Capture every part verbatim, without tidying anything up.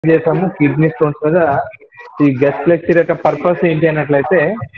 చేసాము kidney stones మీద. ఈ గెస్ట్ లెక్చర్ యొక్క పర్పస్ ఏంటి అన్నట్లయితే,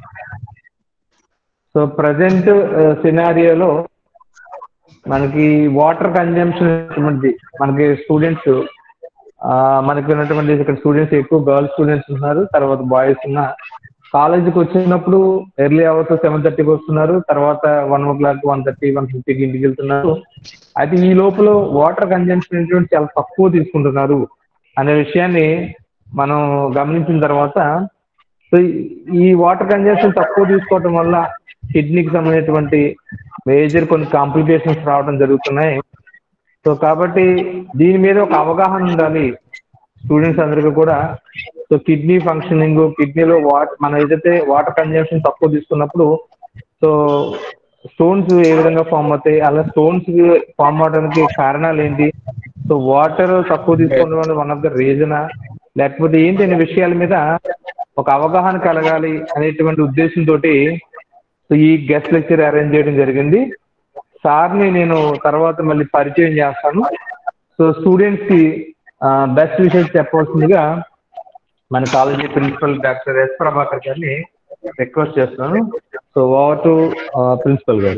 సో ప్రజెంట్ సినారియోలో మనకి వాటర్ కన్జంప్షన్ మనకి స్టూడెంట్స్ మనకి ఉన్నటువంటి ఇక్కడ స్టూడెంట్స్ ఎక్కువ గర్ల్స్ స్టూడెంట్స్ ఉన్నారు, తర్వాత బాయ్స్ ఉన్న. కాలేజీకి వచ్చినప్పుడు ఎర్లీ అవర్స్ సెవెన్ థర్టీకి వస్తున్నారు, తర్వాత one o'clock one thirty one ఫిఫ్టీకి ఇంటికి వెళ్తున్నారు. అయితే ఈ లోపల వాటర్ కన్జంప్షన్ అనేటువంటి చాలా తక్కువ తీసుకుంటున్నారు అనే విషయాన్ని మనం గమనించిన తర్వాత, సో ఈ వాటర్ కన్జంప్షన్ తక్కువ తీసుకోవటం వల్ల కిడ్నీకి సంబంధించినటువంటి మేజర్ కొన్ని కాంప్లికేషన్స్ రావడం జరుగుతున్నాయి. సో కాబట్టి దీని మీద ఒక అవగాహన ఉండాలి స్టూడెంట్స్ అందరికీ కూడా. సో కిడ్నీ ఫంక్షనింగ్, కిడ్నీలో వాటర్ మనం ఏదైతే వాటర్ కన్జంప్షన్ తక్కువ తీసుకున్నప్పుడు సో స్టోన్స్ ఏ విధంగా ఫామ్ అవుతాయి, అలా స్టోన్స్ ఫామ్ అవడానికి కారణాలు ఏంటి, సో వాటర్ తక్కువ తీసుకోవడం వల్ల వన్ ఆఫ్ ద రీజనా లేకపోతే ఏంటి అనే విషయాల మీద ఒక అవగాహన కలగాలి అనేటువంటి ఉద్దేశంతో సో ఈ గెస్ట్ లెక్చర్ అరేంజ్ చేయడం జరిగింది. సార్ని నేను తర్వాత మళ్ళీ పరిచయం చేస్తాను. సో స్టూడెంట్స్కి బెస్ట్ విషయాలు చెప్పవలసిందిగా మన college principal doctor S Prabhakar గారిని రిక్వెస్ట్ చేస్తున్నాను. సో ఓవర్ టు ప్రిన్సిపల్ గారు.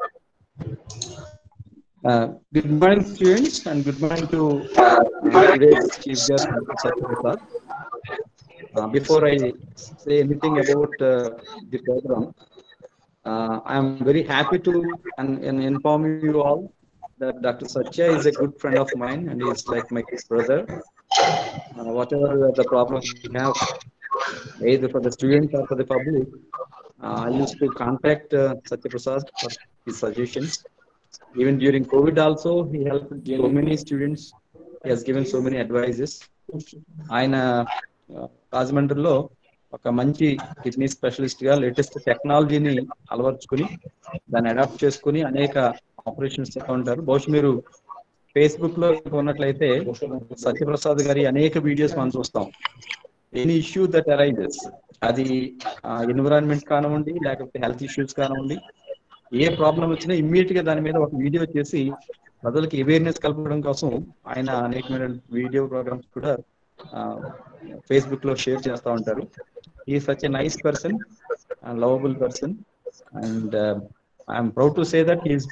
Good morning, students, and good morning to uh, today's chief guest, Mister Satya Prasad. Uh, before I say anything about uh, the program, uh, I am very happy to and, and inform you all that Doctor Satya is a good friend of mine and he is like my brother. Uh, whatever the problems we have, either for the students or for the public, uh, I used to contact uh, Satya Prasad for his suggestions. Even during COVID also, he helped so many students. He has given so many advices. ఆయన రాజమండ్రిలో ఒక మంచి kidney specialist గా latest టెక్నాలజీని అలవర్చుకుని దాన్ని adapt చేసుకుని అనేక operations చేస్తూ ఉంటారు. బహుశా మీరు ఫేస్బుక్ లో ఉన్నట్లయితే సత్యప్రసాద్ గారి అనేక వీడియోస్ మనం చూస్తాం. ఎనీ ఇష్యూ దట్ అరైజెస్, అది ఎన్విరాన్మెంట్ కానివ్వండి లేకపోతే హెల్త్ ఇష్యూస్ కానివ్వండి, ఏ ప్రాబ్లం వచ్చినా ఇమ్మీడియట్ గా దాని మీద ఒక వీడియో చేసి ప్రజలకి అవేర్నెస్ కల్పడం కోసం ఆయన అనేకమైన వీడియో ప్రోగ్రామ్స్ కూడా ఫేస్బుక్ లో షేర్ చేస్తూ ఉంటారు. ఈ such a nice person, lovable person, and I'm proud to say that he is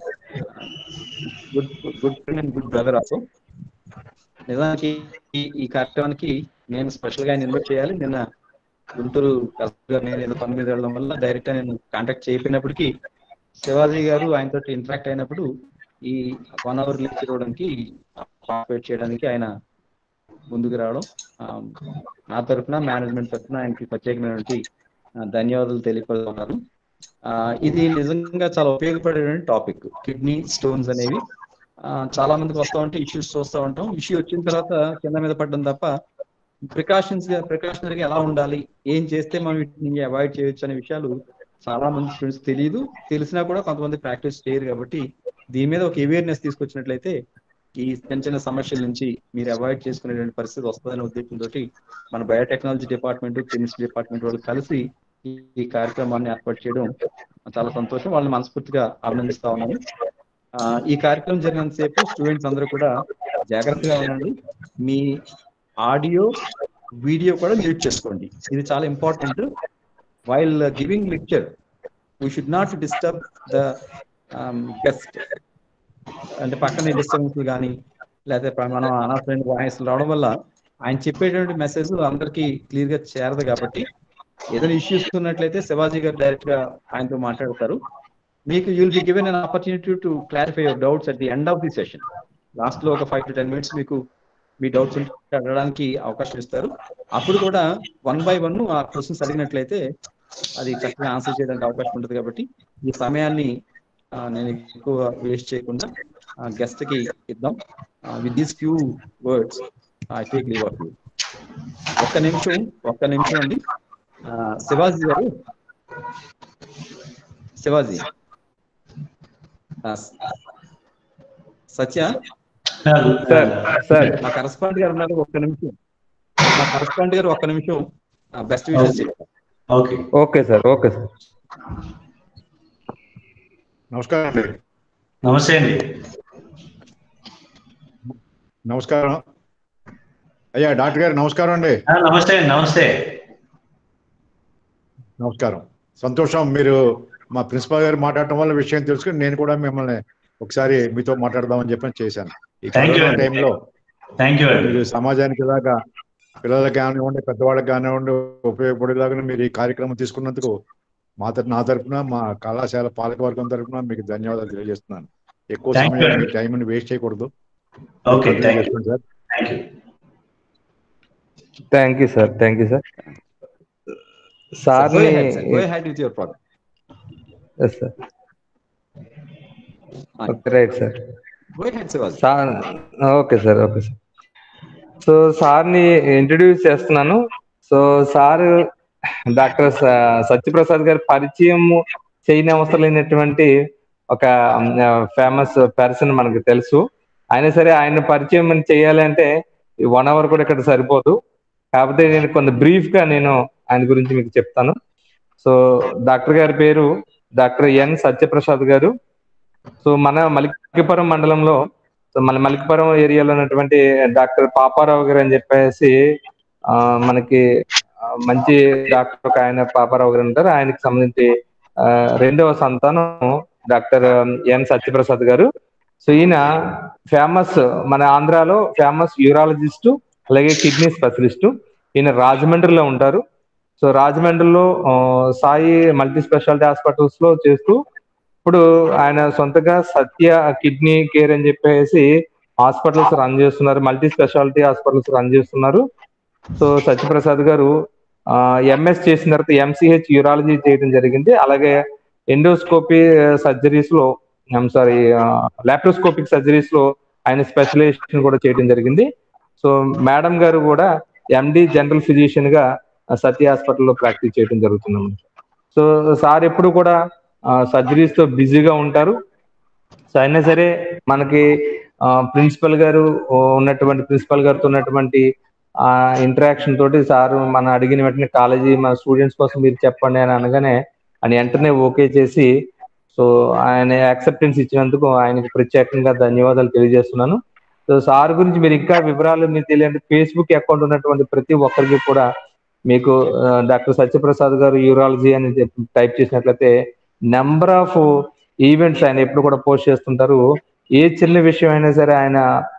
good good friend and good brother also. నిజానికి ఈ కార్యక్రమానికి నేను స్పెషల్ గా ఆయన ఇన్వైట్ చేయాలి. నిన్న గుంటూరు కలెక్టర్ నేను ఏదో పని మీద వెళ్ళడం వల్ల డైరెక్ట్ గా నేను కాంటాక్ట్ చేయకపోయినప్పటికీ శివాజీ గారు ఆయనతో ఇంటరాక్ట్ అయినప్పుడు ఈ వన్ అవర్ లెక్చర్ ఇవ్వడానికి పార్టిసిపేట్ చేయడానికి ఆయన ముందుకు రావడం నా తరఫున మేనేజ్మెంట్ తరఫున ఆయనకి ప్రత్యేకమైనటువంటి ధన్యవాదాలు తెలియపడుతున్నారు. ఇది నిజంగా చాలా ఉపయోగపడేటువంటి టాపిక్. కిడ్నీ స్టోన్స్ అనేవి చాలా మందికి వస్తూ ఉంటే ఇష్యూస్ చూస్తూ ఉంటాం. ఇష్యూ వచ్చిన తర్వాత కింద మీద పడడం తప్ప ప్రికాషన్స్ గా ప్రికాషనరీగా ఎలా ఉండాలి, ఏం చేస్తే మనం వీటిని అవాయిడ్ చేయొచ్చు అనే విషయాలు చాలా మంది స్టూడెంట్స్ తెలియదు. తెలిసినా కూడా కొంతమంది ప్రాక్టీస్ చేయరు. కాబట్టి దీని మీద ఒక అవేర్నెస్ తీసుకొచ్చినట్లయితే ఈ చిన్న చిన్న సమస్యల నుంచి మీరు అవాయిడ్ చేసుకునేటువంటి పరిస్థితి వస్తుందనే ఉద్దేశంతో మన బయోటెక్నాలజీ డిపార్ట్మెంట్, కెమిస్ట్రీ డిపార్ట్మెంట్ వాళ్ళు కలిసి ఈ కార్యక్రమాన్ని ఏర్పాటు చేయడం చాలా సంతోషం. వాళ్ళని మనస్ఫూర్తిగా అభినందిస్తా ఉన్నాను. ఈ కార్యక్రమం జరిగినంతసేపు స్టూడెంట్స్ అందరూ కూడా జాగ్రత్తగా ఉండండి. మీ ఆడియో వీడియో కూడా మ్యూట్ చేసుకోండి. ఇది చాలా important. While giving lecture we should not disturb the guest. అంటే పక్కన డిస్టర్బెన్స్ కానీ లేకపోతే మనం అనవసరమైన వాయిస్ రావడం వల్ల ఆయన చెప్పేటువంటి మెసేజ్ అందరికీ క్లియర్ గా చేరదు. కాబట్టి ఏదైనా ఇష్యూస్ ఉన్నట్లయితే శివాజీ గారు డైరెక్ట్ గా ఆయనతో మాట్లాడతారు. మీకు you'll be given an opportunity to clarify your doubts at the end of the session. Last లో ఒక ఫైవ్ టు టెన్ మినిట్స్ మీకు మీ డౌట్స్ అడగడానికి అవకాశం ఇస్తారు. అప్పుడు కూడా వన్ బై వన్ ఆ క్వశ్చన్స్ అడిగినట్లయితే అది చక్కగా ఆన్సర్ చేయడానికి అవకాశం ఉంటుంది. కాబట్టి ఈ సమయాన్ని నేను ఎక్కువ వేస్ట్ చేయకుండా గెస్ట్ కి ఇద్దాం. With these few words I take leave of you. ఒక్క నిమిషం ఒక్క నిమిషం అండి. శివాజీ గారు, శివాజీ సత్య సార్ మా కరస్పాండెంట్ గారు ఉన్నారు. ఒక్క నిమిషం మా కరస్పాండెంట్ గారు ఒక్క నిమిషం బెస్ట్ విషెస్ చెప్తారు. Okay okay sir okay sir నమస్కారం అండి. నమస్తే అండి. నమస్కారం. అయ్యా డాక్టర్ గారు నమస్కారం అండి. నమస్తే నమస్తే నమస్కారం. సంతోషం, మీరు మా ప్రిన్సిపాల్ గారు మాట్లాడటం వల్ల విషయం తెలుసుకుని నేను కూడా మిమ్మల్ని ఒకసారి మీతో మాట్లాడదామని చెప్పి చేశాను. ఈ కరోనా టైంలో మీరు సమాజానికి ఇలాగా పిల్లలకు కానివ్వండి, పెద్దవాళ్ళకి కానివ్వండి ఉపయోగపడేలాగా మీరు ఈ కార్యక్రమం తీసుకున్నందుకు మా నా తరఫున, మా కళాశాల పాలకవర్గం తరఫున మీకు ధన్యవాదాలు తెలియజేస్తున్నాను. ఎక్కువ సమయం మీ టైంని వేస్ట్ చేయకూడదు. Sir thank you sir thank you sir sir right sir okay sir okay sir so సార్ని ఇంట్రడ్యూస్ చేస్తున్నాను. సో సార్ డాక్టర్ సత్యప్రసాద్ గారి పరిచయం చేయని అవసరం లేనటువంటి ఒక ఫేమస్ పర్సన్ మనకు తెలుసు. అయినా సరే ఆయన పరిచయం చేయాలంటే వన్ అవర్ కూడా ఇక్కడ సరిపోదు. కాకపోతే నేను కొంత బ్రీఫ్ గా నేను ఆయన గురించి మీకు చెప్తాను. సో డాక్టర్ గారి పేరు డాక్టర్ ఎన్ సత్యప్రసాద్ గారు. సో మన మలికిపురం మండలంలో మన మలికిపురం ఏరియాలో ఉన్నటువంటి డాక్టర్ పాపారావు గారు అని చెప్పేసి ఆ మనకి మంచి డాక్టర్ ఒక ఆయన పాపారావు గారు ఉంటారు. ఆయనకి సంబంధించి ఆ రెండవ సంతానం డాక్టర్ ఎన్ సత్యప్రసాద్ గారు. సో ఈయన ఫేమస్ మన ఆంధ్రాలో ఫేమస్ యూరాలజిస్టు, అలాగే కిడ్నీ స్పెషలిస్టు. ఈయన రాజమండ్రిలో ఉంటారు. సో రాజమండ్రిలో సాయి మల్టీ స్పెషాలిటీ హాస్పిటల్స్ లో చేస్తూ ఇప్పుడు ఆయన సొంతగా సత్య కిడ్నీ కేర్ అని చెప్పేసి హాస్పిటల్స్ రన్ చేస్తున్నారు, మల్టీ స్పెషాలిటీ హాస్పిటల్స్ రన్ చేస్తున్నారు. సో సత్యప్రసాద్ గారు ఎంఎస్ చేసిన తర్వాత ఎంసీహెచ్ యూరాలజీ చేయడం జరిగింది. అలాగే ఎండోస్కోపీ సర్జరీస్ లో ఐమ్ సారీ లాప్రోస్కోపిక్ సర్జరీస్ లో ఆయన స్పెషలైజేషన్ కూడా చేయడం జరిగింది. సో మేడం గారు కూడా ఎండి జనరల్ ఫిజిషియన్ గా సత్య హాస్పిటల్లో ప్రాక్టీస్ చేయడం జరుగుతుంది. సో సార్ ఎప్పుడు కూడా సర్జరీస్ తో బిజీగా ఉంటారు. సో అయినా సరే మనకి ప్రిన్సిపల్ గారు ఉన్నటువంటి ప్రిన్సిపల్ గారితో ఉన్నటువంటి ఆ ఇంటరాక్షన్ తోటి సార్ మన అడిగిన వెంటనే కాలేజీ మన స్టూడెంట్స్ కోసం మీరు చెప్పండి అని అనగానే ఆయన వెంటనే ఓకే చేసి సో ఆయన యాక్సెప్టెన్స్ ఇచ్చినందుకు ఆయనకి ప్రత్యేకంగా ధన్యవాదాలు తెలియజేస్తున్నాను. సో సార్ గురించి మీరు ఇంకా వివరాలు మీకు తెలియండి, ఫేస్బుక్ అకౌంట్ ఉన్నటువంటి ప్రతి ఒక్కరికి కూడా మీకు డాక్టర్ సత్యప్రసాద్ గారు యూరాలజీ అని టైప్ చేసినట్లయితే నెంబర్ ఆఫ్ ఈవెంట్స్ ఆయన ఎప్పుడు కూడా పోస్ట్ చేస్తుంటారు. ఏ చిన్న విషయం అయినా సరే ఆయన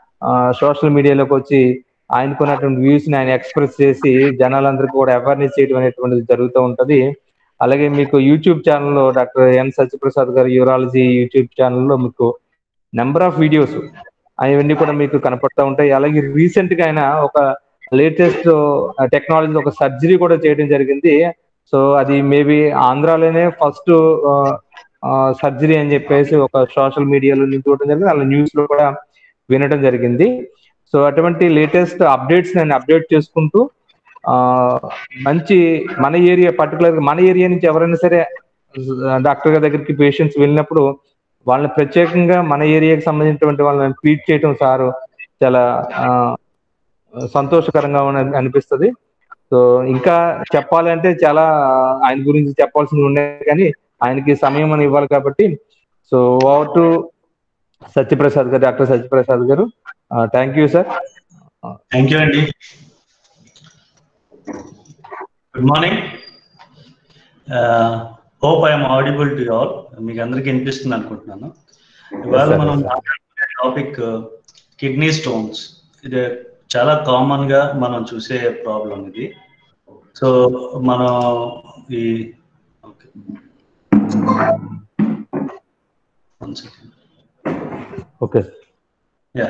సోషల్ మీడియాలోకి వచ్చి ఆయనకున్నటువంటి వ్యూస్ ని ఆయన ఎక్స్ప్రెస్ చేసి జనాలందరికీ కూడా అవేర్నెస్ చేయడం అనేటువంటిది జరుగుతూ ఉంటది. అలాగే మీకు యూట్యూబ్ ఛానల్లో డాక్టర్ ఎన్ సత్యప్రసాద్ గారు యూరాలజీ యూట్యూబ్ ఛానల్లో మీకు నెంబర్ ఆఫ్ వీడియోస్ అవన్నీ కూడా మీకు కనపడతా ఉంటాయి. అలాగే రీసెంట్ గా ఆయన ఒక లేటెస్ట్ టెక్నాలజీ ఒక సర్జరీ కూడా చేయడం జరిగింది. సో అది మేబీ ఆంధ్రాలోనే ఫస్ట్ సర్జరీ అని చెప్పేసి ఒక సోషల్ మీడియాలో నుంచి చూడటం జరిగింది, అలా న్యూస్ లో కూడా వినడం జరిగింది. సో అటువంటి లేటెస్ట్ అప్డేట్స్ నేను అప్డేట్ చేసుకుంటూ ఆ మంచి మన ఏరియా పర్టికులర్ మన ఏరియా నుంచి ఎవరైనా సరే డాక్టర్ గారి దగ్గరికి పేషెంట్స్ వెళ్ళినప్పుడు వాళ్ళని ప్రత్యేకంగా మన ఏరియాకి సంబంధించినటువంటి వాళ్ళని ట్రీట్ చేయడం సారు చాలా సంతోషకరంగా అనిపిస్తుంది. సో ఇంకా చెప్పాలంటే చాలా ఆయన గురించి చెప్పాల్సింది ఉండేది కానీ ఆయనకి సమయం అని ఇవ్వాలి కాబట్టి సో ఓవర్ టు సత్యప్రసాద్ గారు, doctor Satyaprasad garu. Thank you sir. Thank you అండి. Good morning. Hope I'm audible to all. మీకు అందరికి వినిపిస్తుంది అనుకుంటున్నాను. ఇవాళ మనం మాట్లాడుకునే టాపిక్ కిడ్నీ స్టోన్స్. ఇది చాలా కామన్ గా మనం చూసే ప్రాబ్లం ఇది. సో మనం ఈ okay one second okay yeah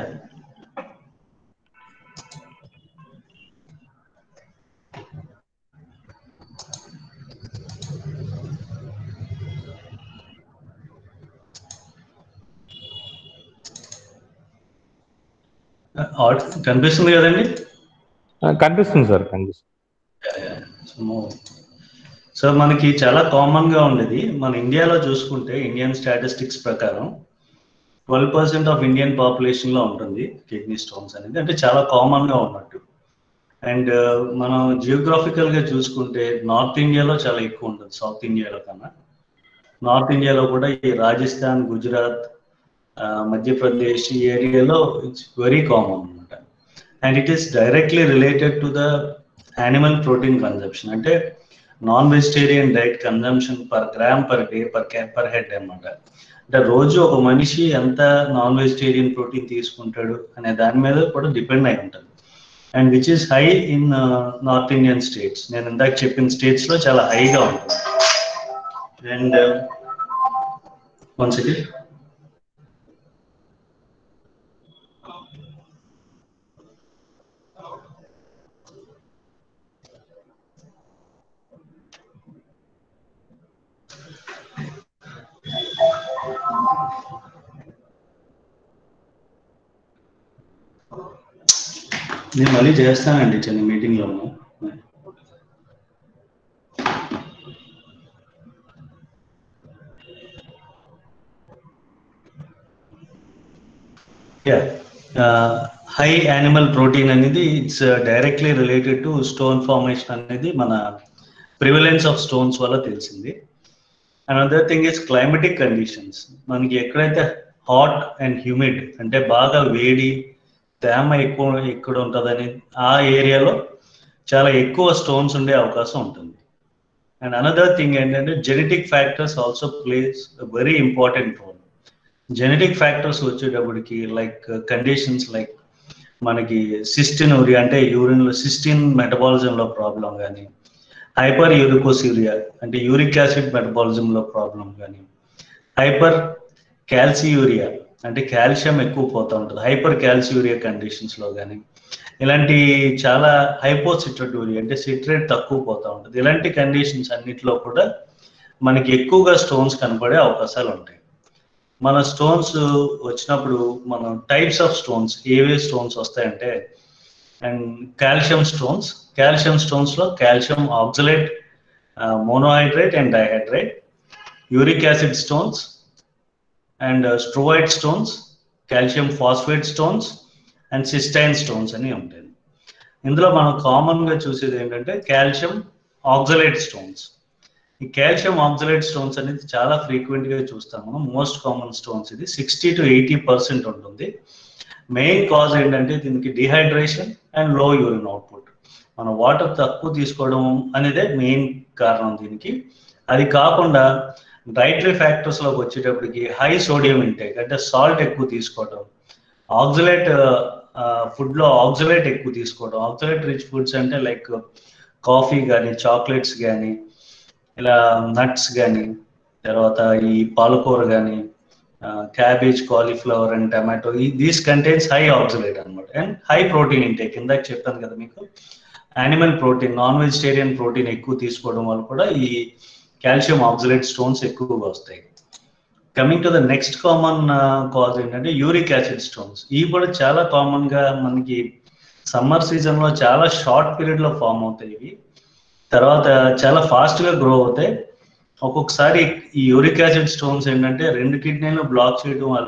కనిపిస్తుంది కదండి? కనిపిస్తుంది సార్, కనిపిస్తుంది. సో మనకి చాలా కామన్ గా ఉండేది. మన ఇండియాలో చూసుకుంటే ఇండియన్ స్టాటిస్టిక్స్ ప్రకారం twelve percent of Indian population లో ఉంటుంది కిడ్నీ స్టోన్స్ అనేది, అంటే చాలా కామన్ గా ఉన్నట్టు. అండ్ మనం జియోగ్రాఫికల్ గా చూసుకుంటే నార్త్ ఇండియాలో చాలా ఎక్కువ ఉంటుంది సౌత్ ఇండియాలో కన్నా. నార్త్ ఇండియాలో కూడా ఈ రాజస్థాన్, గుజరాత్, మధ్యప్రదేశ్ ఈ ఏరియాలో ఇట్స్ వెరీ కామన్ అనమాట. And it is directly related to the animal protein consumption. అంటే non vegetarian diet consumption per gram per day per per head అనమాట. అంటే రోజు ఒక మనిషి ఎంత నాన్ వెజిటేరియన్ ప్రోటీన్ తీసుకుంటాడు అనే దాని మీద కూడా డిపెండ్ అయి ఉంటుంది. And which is high in north Indian states. నేను ఇందాక చెప్పిన స్టేట్స్ లో చాలా హైగా ఉంటుంది. And one second. నేను మళ్ళీ చేస్తానండి చిన్న మీటింగ్లో. యా, హై యానిమల్ ప్రోటీన్ అనేది it's directly related to stone formation అనేది మన ప్రివలెన్స్ ఆఫ్ స్టోన్స్ వల్ల తెలిసింది. And other thing is climatic conditions. మనకి ఎక్కడైతే హాట్ అండ్ హ్యూమిడ్ అంటే బాగా వేడి తేమ ఎక్కువ ఎక్కడ ఉంటుందని ఆ ఏరియాలో చాలా ఎక్కువ స్టోన్స్ ఉండే అవకాశం ఉంటుంది. అండ్ అనదర్ థింగ్ ఏంటంటే genetic factors also plays very important role. Genetic factors వచ్చేటప్పటికి లైక్ కండిషన్స్ లైక్ మనకి సిస్టినూరియా అంటే యూరిన్లో సిస్టిన్ మెటబాలిజంలో ప్రాబ్లం కానీ, హైపర్ యూరికోసీరియా అంటే యూరిక్ యాసిడ్ మెటబాలిజంలో ప్రాబ్లం కానీ, హైపర్ క్యాల్సియూరియా అంటే కాల్షియం ఎక్కువ పోతూ ఉంటుంది హైపర్ క్యాల్సియూరియా కండిషన్స్లో కానీ, ఇలాంటి చాలా హైపోసిట్రటూరియా అంటే సిట్రేట్ తక్కువ పోతూ ఉంటుంది. ఇలాంటి కండిషన్స్ అన్నిటిలో కూడా మనకి ఎక్కువగా స్టోన్స్ కనపడే అవకాశాలు ఉంటాయి. మన స్టోన్స్ వచ్చినప్పుడు మనం టైప్స్ ఆఫ్ స్టోన్స్ ఏవే స్టోన్స్ వస్తాయంటే, అండ్ కాల్షియం స్టోన్స్. కాల్షియం స్టోన్స్లో calcium oxalate, monohydrate and dihydrate, uric acid stones and struvite stones, calcium phosphate stones and cystine stones అని ఉంటాయి. ఇందులో మనం కామన్గా చూసేది ఏంటంటే కాల్షియం ఆక్సలేట్ స్టోన్స్. ఈ కాల్షియం ఆక్సలేట్ స్టోన్స్ అనేది చాలా ఫ్రీక్వెంట్గా చూస్తాం మనం. మోస్ట్ కామన్ స్టోన్స్ ఇది సిక్స్టీ టు ఎయిటీ పర్సెంట్ ఉంటుంది. మెయిన్ కాజ్ ఏంటంటే దీనికి dehydration and low urine output. మన వాటర్ తక్కువ తీసుకోవడం అనేదే మెయిన్ కారణం దీనికి. అది కాకుండా డైటరీ ఫ్యాక్టర్స్లోకి వచ్చేటప్పటికి హై సోడియం ఇంటేక్ అంటే సాల్ట్ ఎక్కువ తీసుకోవడం, ఆక్సలేట్ ఫుడ్లో ఆక్సలేట్ ఎక్కువ తీసుకోవడం. ఆక్సలేట్ రిచ్ ఫుడ్స్ అంటే లైక్ కాఫీ కానీ, చాక్లెట్స్ కానీ, ఇలా నట్స్ కానీ, తర్వాత ఈ పాలకూర కానీ, cabbage, cauliflower and tomato, these contains high oxalate అనమాట. And high protein intake. ఇందాక చెప్పాను కదా మీకు, animal protein non vegetarian protein ఎక్కువ తీసుకోవడం వల్ల కూడా ఈ కాల్షియం ఆక్సలేట్ స్టోన్స్ ఎక్కువగా వస్తాయి. Coming to the next common cause ఏంటంటే యూరిక్ యాసిడ్ స్టోన్స్. ఇవి కూడా చాలా కామన్గా మనకి సమ్మర్ సీజన్లో చాలా షార్ట్ పీరియడ్లో ఫామ్ అవుతాయి. ఇవి తర్వాత చాలా ఫాస్ట్గా గ్రో అవుతాయి. ఒక్కొక్కసారి ఈ యూరిక్ యాసిడ్ స్టోన్స్ ఏంటంటే రెండు కిడ్నీలు బ్లాక్ చేయడం వల్ల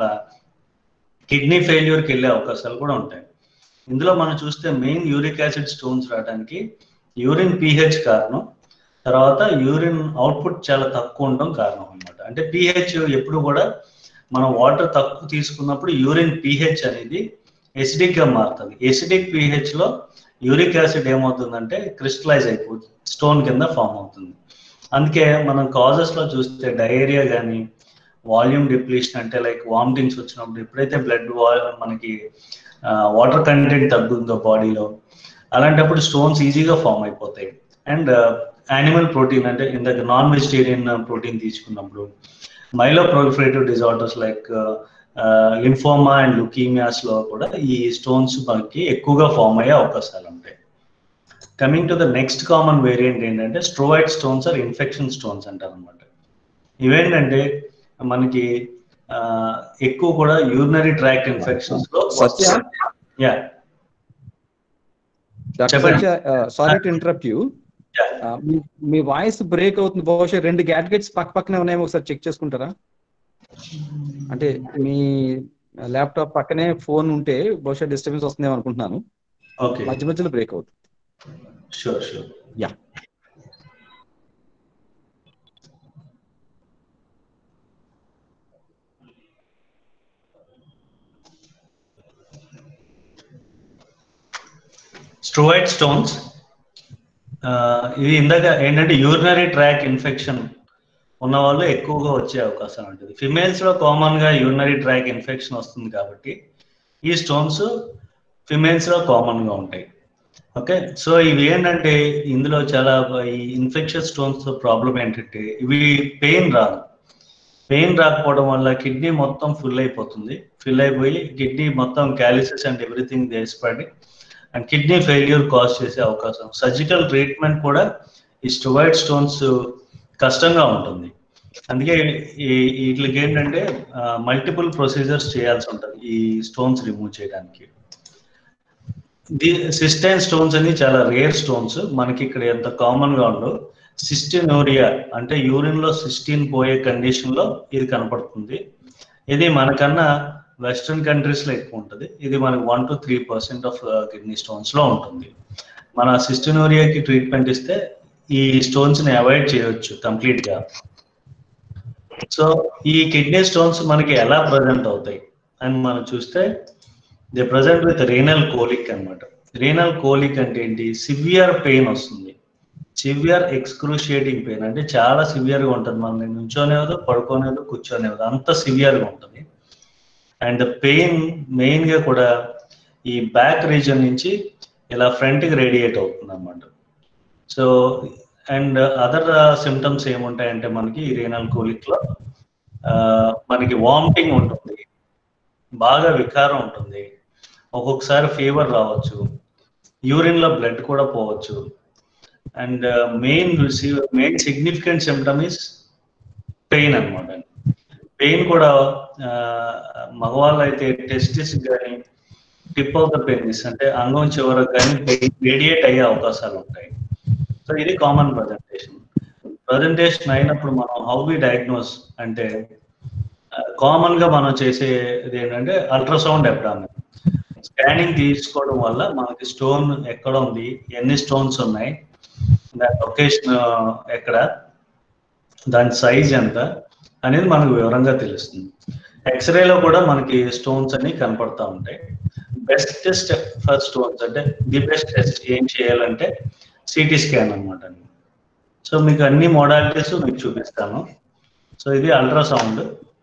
కిడ్నీ ఫెయిల్యూర్కి వెళ్ళే అవకాశాలు కూడా ఉంటాయి. ఇందులో మనం చూస్తే మెయిన్ యూరిక్ యాసిడ్ స్టోన్స్ రావడానికి యూరిన్ పీహెచ్ కారణం, తర్వాత యూరిన్ అవుట్పుట్ చాలా తక్కువ ఉండడం కారణం అనమాట. అంటే పీహెచ్ ఎప్పుడు కూడా మనం వాటర్ తక్కువ తీసుకున్నప్పుడు యూరిన్ పీహెచ్ అనేది ఎసిడిక్గా మారుతుంది. ఎసిడిక్ పీహెచ్లో యూరిక్ యాసిడ్ ఏమవుతుందంటే క్రిస్టలైజ్ అయిపోతుంది, స్టోన్ కింద ఫామ్ అవుతుంది. అందుకే మనం కాజెస్లో చూస్తే డయేరియా కానీ, వాల్యూమ్ డిప్లీషన్ అంటే లైక్ వామిటింగ్స్ వచ్చినప్పుడు ఎప్పుడైతే బ్లడ్ మనకి వాటర్ కంటెంట్ తగ్గుతుందో బాడీలో, అలాంటప్పుడు స్టోన్స్ ఈజీగా ఫామ్ అయిపోతాయి. అండ్ యానిమల్ ప్రోటీన్ అంటే ఇందాక నాన్ వెజిటేరియన్ ప్రోటీన్ తీసుకున్నప్పుడు myeloproliferative disorders like lymphoma and లుకీమియాస్లో కూడా ఈ స్టోన్స్ మనకి ఎక్కువగా ఫామ్ అయ్యే అవకాశాలు ఉంటాయి. Coming to the next common variant ఏంటంటే struvite stones or infection stones అంటారు అనమాట. ఇవేంటంటే మనకి ఎక్కువ కూడా యూరినరీ ట్రాక్ట్ ఇన్ఫెక్షన్స్ లో వస్తాయి. Yeah sorry to interrupt you. మీ వాయిస్ బ్రేక్ అవుతుంది. బహుశా రెండు గ్యాడ్గెట్స్ పక్క పక్కనే ఉన్నాయేమో ఒకసారి చెక్ చేసుకుంటారా? అంటే మీ ల్యాప్టాప్ పక్కనే ఫోన్ ఉంటే బహుశా డిస్టర్బెన్స్ వస్తుందేమో అనుకుంటున్నాను. మధ్య మధ్యలో బ్రేక్ అవుతుంది. Sure sure yeah struvite stones ఇది ఇందాక ఏంటంటే యూరినరీ ట్రాక్ ఇన్ఫెక్షన్ ఉన్న వాళ్ళు ఎక్కువగా వచ్చే అవకాశం ఉంటుంది. ఫిమేల్స్ లో కామన్ గా యూరినరీ ట్రాక్ ఇన్ఫెక్షన్ వస్తుంది కాబట్టి ఈ స్టోన్స్ ఫిమేల్స్ లో కామన్ గా ఉంటాయి. ఓకే, సో ఇవి ఏంటంటే ఇందులో చాలా ఈ ఇన్ఫెక్షస్ స్టోన్స్ ప్రాబ్లం ఏంటంటే ఇవి పెయిన్ రాదు. పెయిన్ రాకపోవడం వల్ల కిడ్నీ మొత్తం ఫుల్ అయిపోతుంది. ఫిల్ అయిపోయి కిడ్నీ మొత్తం క్యాలిసెస్ అండ్ ఎవ్రీథింగ్ వేసిపడి అండ్ కిడ్నీ ఫెయిల్యూర్ కాజ్ చేసే అవకాశం. సర్జికల్ ట్రీట్మెంట్ కూడా ఈ స్టోయిడ్ స్టోన్స్ కష్టంగా ఉంటుంది. అందుకే ఈ వీటికి ఏంటంటే మల్టిపుల్ ప్రొసీజర్స్ చేయాల్సి ఉంటుంది ఈ స్టోన్స్ రిమూవ్ చేయడానికి. ది సిస్టైన్ స్టోన్స్ అని చాలా రేర్ స్టోన్స్, మనకి ఇక్కడ ఎంత కామన్ గా ఉండవు. సిస్టినోరియా అంటే యూరిన్ లో సిస్టిన్ పోయే కండిషన్ లో ఇది కనపడుతుంది. ఇది మనకన్నా వెస్ట్రన్ కంట్రీస్ లో ఎక్కువ ఉంటుంది. ఇది మనకి one to three percent of kidney stones లో ఉంటుంది. మన సిస్టినోరియాకి ట్రీట్మెంట్ ఇస్తే ఈ స్టోన్స్ ని అవాయిడ్ చేయవచ్చు కంప్లీట్ గా. సో ఈ కిడ్నీ స్టోన్స్ మనకి ఎలా ప్రజెంట్ అవుతాయి అని మనం చూస్తే they present with renal colic అనమాట. రీనల్ కోలిక్ అంటే ఏంటి? సివియర్ పెయిన్ వస్తుంది, సివియర్ ఎక్స్క్రూషియేటింగ్ పెయిన్, అంటే చాలా సివియర్ గా ఉంటుంది. మనం నుంచోనేవదు, పడుకోనేవదు, కూర్చోనేవదు, అంత సివియర్ గా ఉంటుంది. అండ్ పెయిన్ మెయిన్ గా కూడా ఈ బ్యాక్ రీజన్ నుంచి ఇలా ఫ్రంట్ కి రేడియేట్ అవుతుంది అన్నమాట. సో అండ్ అదర్ సిమ్టమ్స్ ఏముంటాయంటే మనకి రీనల్ కోలిక్ లో మనకి వామిటింగ్ ఉంటుంది, బాగా వికారం ఉంటుంది, ఒక్కొక్కసారి ఫీవర్ రావచ్చు, యూరిన్ లో బ్లడ్ కూడా పోవచ్చు. And main main significant symptom is pain అనమాట. పెయిన్ కూడా మగవాళ్ళు అయితే టెస్టిస్ కానీ టిప్ ఆఫ్ ద పెనిస్ అంటే అంగం చివరకు కానీ రేడియేట్ అయ్యే అవకాశాలు ఉంటాయి. సో ఇది కామన్ ప్రజెంటేషన్. ప్రజెంటేషన్ అయినప్పుడు మనం హౌ వి డయాగ్నోస్ అంటే కామన్ గా మనం చేసేది ఏంటంటే అల్ట్రాసౌండ్ అబ్డామిన్ స్కానింగ్ తీసుకోవడం వల్ల మనకి స్టోన్ ఎక్కడ ఉంది, ఎన్ని స్టోన్స్ ఉన్నాయి, దాని లొకేషన్ ఎక్కడ, దాని సైజ్ ఎంత అనేది మనకు వివరంగా తెలుస్తుంది. ఎక్స్రేలో కూడా మనకి స్టోన్స్ అన్ని కనపడతా ఉంటాయి. బెస్ట్ టెస్ట్ ఫర్ స్టోన్స్ అంటే ది బెస్ట్ టెస్ట్ ఏం చేయాలంటే సిటీ స్కాన్ అనమాట. సో మీకు అన్ని మోడాలిటీస్ మీకు చూపిస్తాను. సో ఇది అల్ట్రాసౌండ్,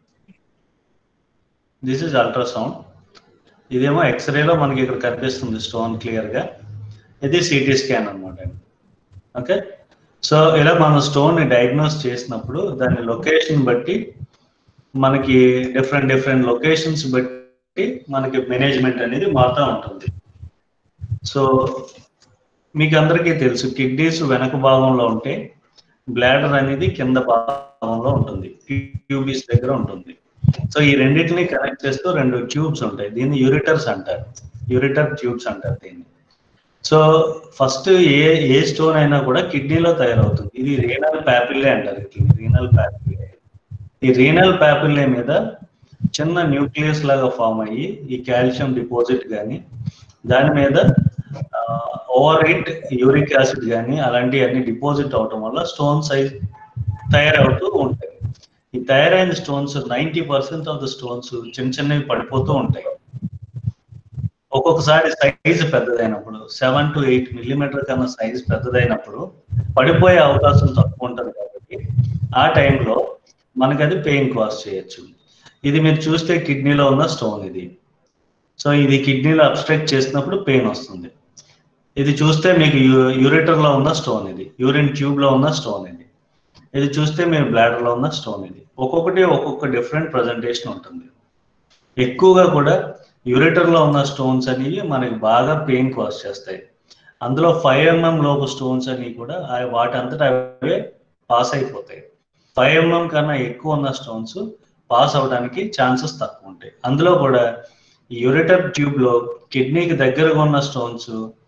దిస్ ఇస్ అల్ట్రాసౌండ్. ఇదేమో ఎక్స్రేలో మనకి ఇక్కడ కనిపిస్తుంది స్టోన్ క్లియర్ గా. ఇది సిటీ స్కాన్ అనమాట. ఓకే, సో ఇలా మనం స్టోన్ ని డయాగ్నోస్ చేసినప్పుడు దాని లొకేషన్ బట్టి మనకి డిఫరెంట్ డిఫరెంట్ లొకేషన్స్ బట్టి మనకి మేనేజ్మెంట్ అనేది మారుతూ ఉంటుంది. సో మీకు అందరికీ తెలుసు కిడ్నీస్ వెనక భాగంలో ఉంటే బ్లాడర్ అనేది కింద భాగంలో ఉంటుంది, ట్యూబిస్ దగ్గర ఉంటుంది. సో ఈ రెండింటిని కనెక్ట్ చేస్తూ రెండు ట్యూబ్స్ ఉంటాయి, దీన్ని యూరిటర్స్ అంటారు, యూరిటర్ ట్యూబ్స్ అంటారు దీన్ని. సో ఫస్ట్ ఏ ఏ స్టోన్ అయినా కూడా కిడ్నీలో తయారవుతుంది. ఇది రీనల్ ప్యాపిల్లే అంటారు, రీనల్ ప్యాపిల్లే. ఈ రీనల్ ప్యాపిల్లే మీద చిన్న న్యూక్లియస్ లాగా ఫామ్ అయ్యి ఈ కాల్షియం డిపాజిట్ కానీ దాని మీద ఓవర్ హీట్ యూరిక్ యాసిడ్ కానీ అలాంటివన్నీ డిపాజిట్ అవటం వల్ల స్టోన్ సైజ్ తయారవుతూ ఉంటాయి. ఈ తయారైన stones ninety percent of the stones చిన్న చిన్నవి పడిపోతూ ఉంటాయి. ఒక్కొక్కసారి సైజ్ పెద్దదైనప్పుడు సెవెన్ టు ఎయిట్ మిల్లీమీటర్ కన్నా సైజ్ పెద్దదైనప్పుడు పడిపోయే అవకాశం తక్కువ ఉంటుంది. కాబట్టి ఆ టైంలో మనకి అది పెయిన్ కాజ్ చేయొచ్చు. ఇది మీరు చూస్తే కిడ్నీలో ఉన్న స్టోన్ ఇది. సో ఇది కిడ్నీలో అబ్స్ట్రక్ట్ చేసినప్పుడు పెయిన్ వస్తుంది. ఇది చూస్తే మీకు యూరిటర్ లో ఉన్న స్టోన్ ఇది, యూరిన్ ట్యూబ్ లో ఉన్న స్టోన్ ఇది. ఇది చూస్తే మీరు బ్లాడర్ లో ఉన్న స్టోన్ ఇది. ఒక్కొక్కటి ఒక్కొక్క డిఫరెంట్ ప్రజెంటేషన్ ఉంటుంది. ఎక్కువగా కూడా యూరిటర్ లో ఉన్న స్టోన్స్ అనేవి మనకి బాగా పెయిన్ కాజ్ చేస్తాయి. అందులో ఫైవ్ ఎంఎం లోపు స్టోన్స్ అనేవి కూడా వాటి అంతటా అవే పాస్ అయిపోతాయి. ఫైవ్ ఎంఎం కన్నా ఎక్కువ ఉన్న స్టోన్స్ పాస్ అవడానికి ఛాన్సెస్ తక్కువ ఉంటాయి. అందులో కూడా ఈ యూరిటర్ ట్యూబ్ లో కిడ్నీకి దగ్గరగా ఉన్న స్టోన్స్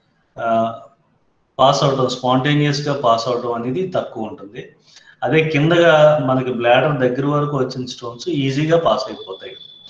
పాస్ అవటం, స్పాంటేనియస్ గా పాస్ అవటం అనేది తక్కువ ఉంటుంది. అదే కిందగా మనకి బ్లాడర్ దగ్గర వరకు వచ్చిన స్టోన్స్ ఈజీగా పాస్ అయిపోతాయి.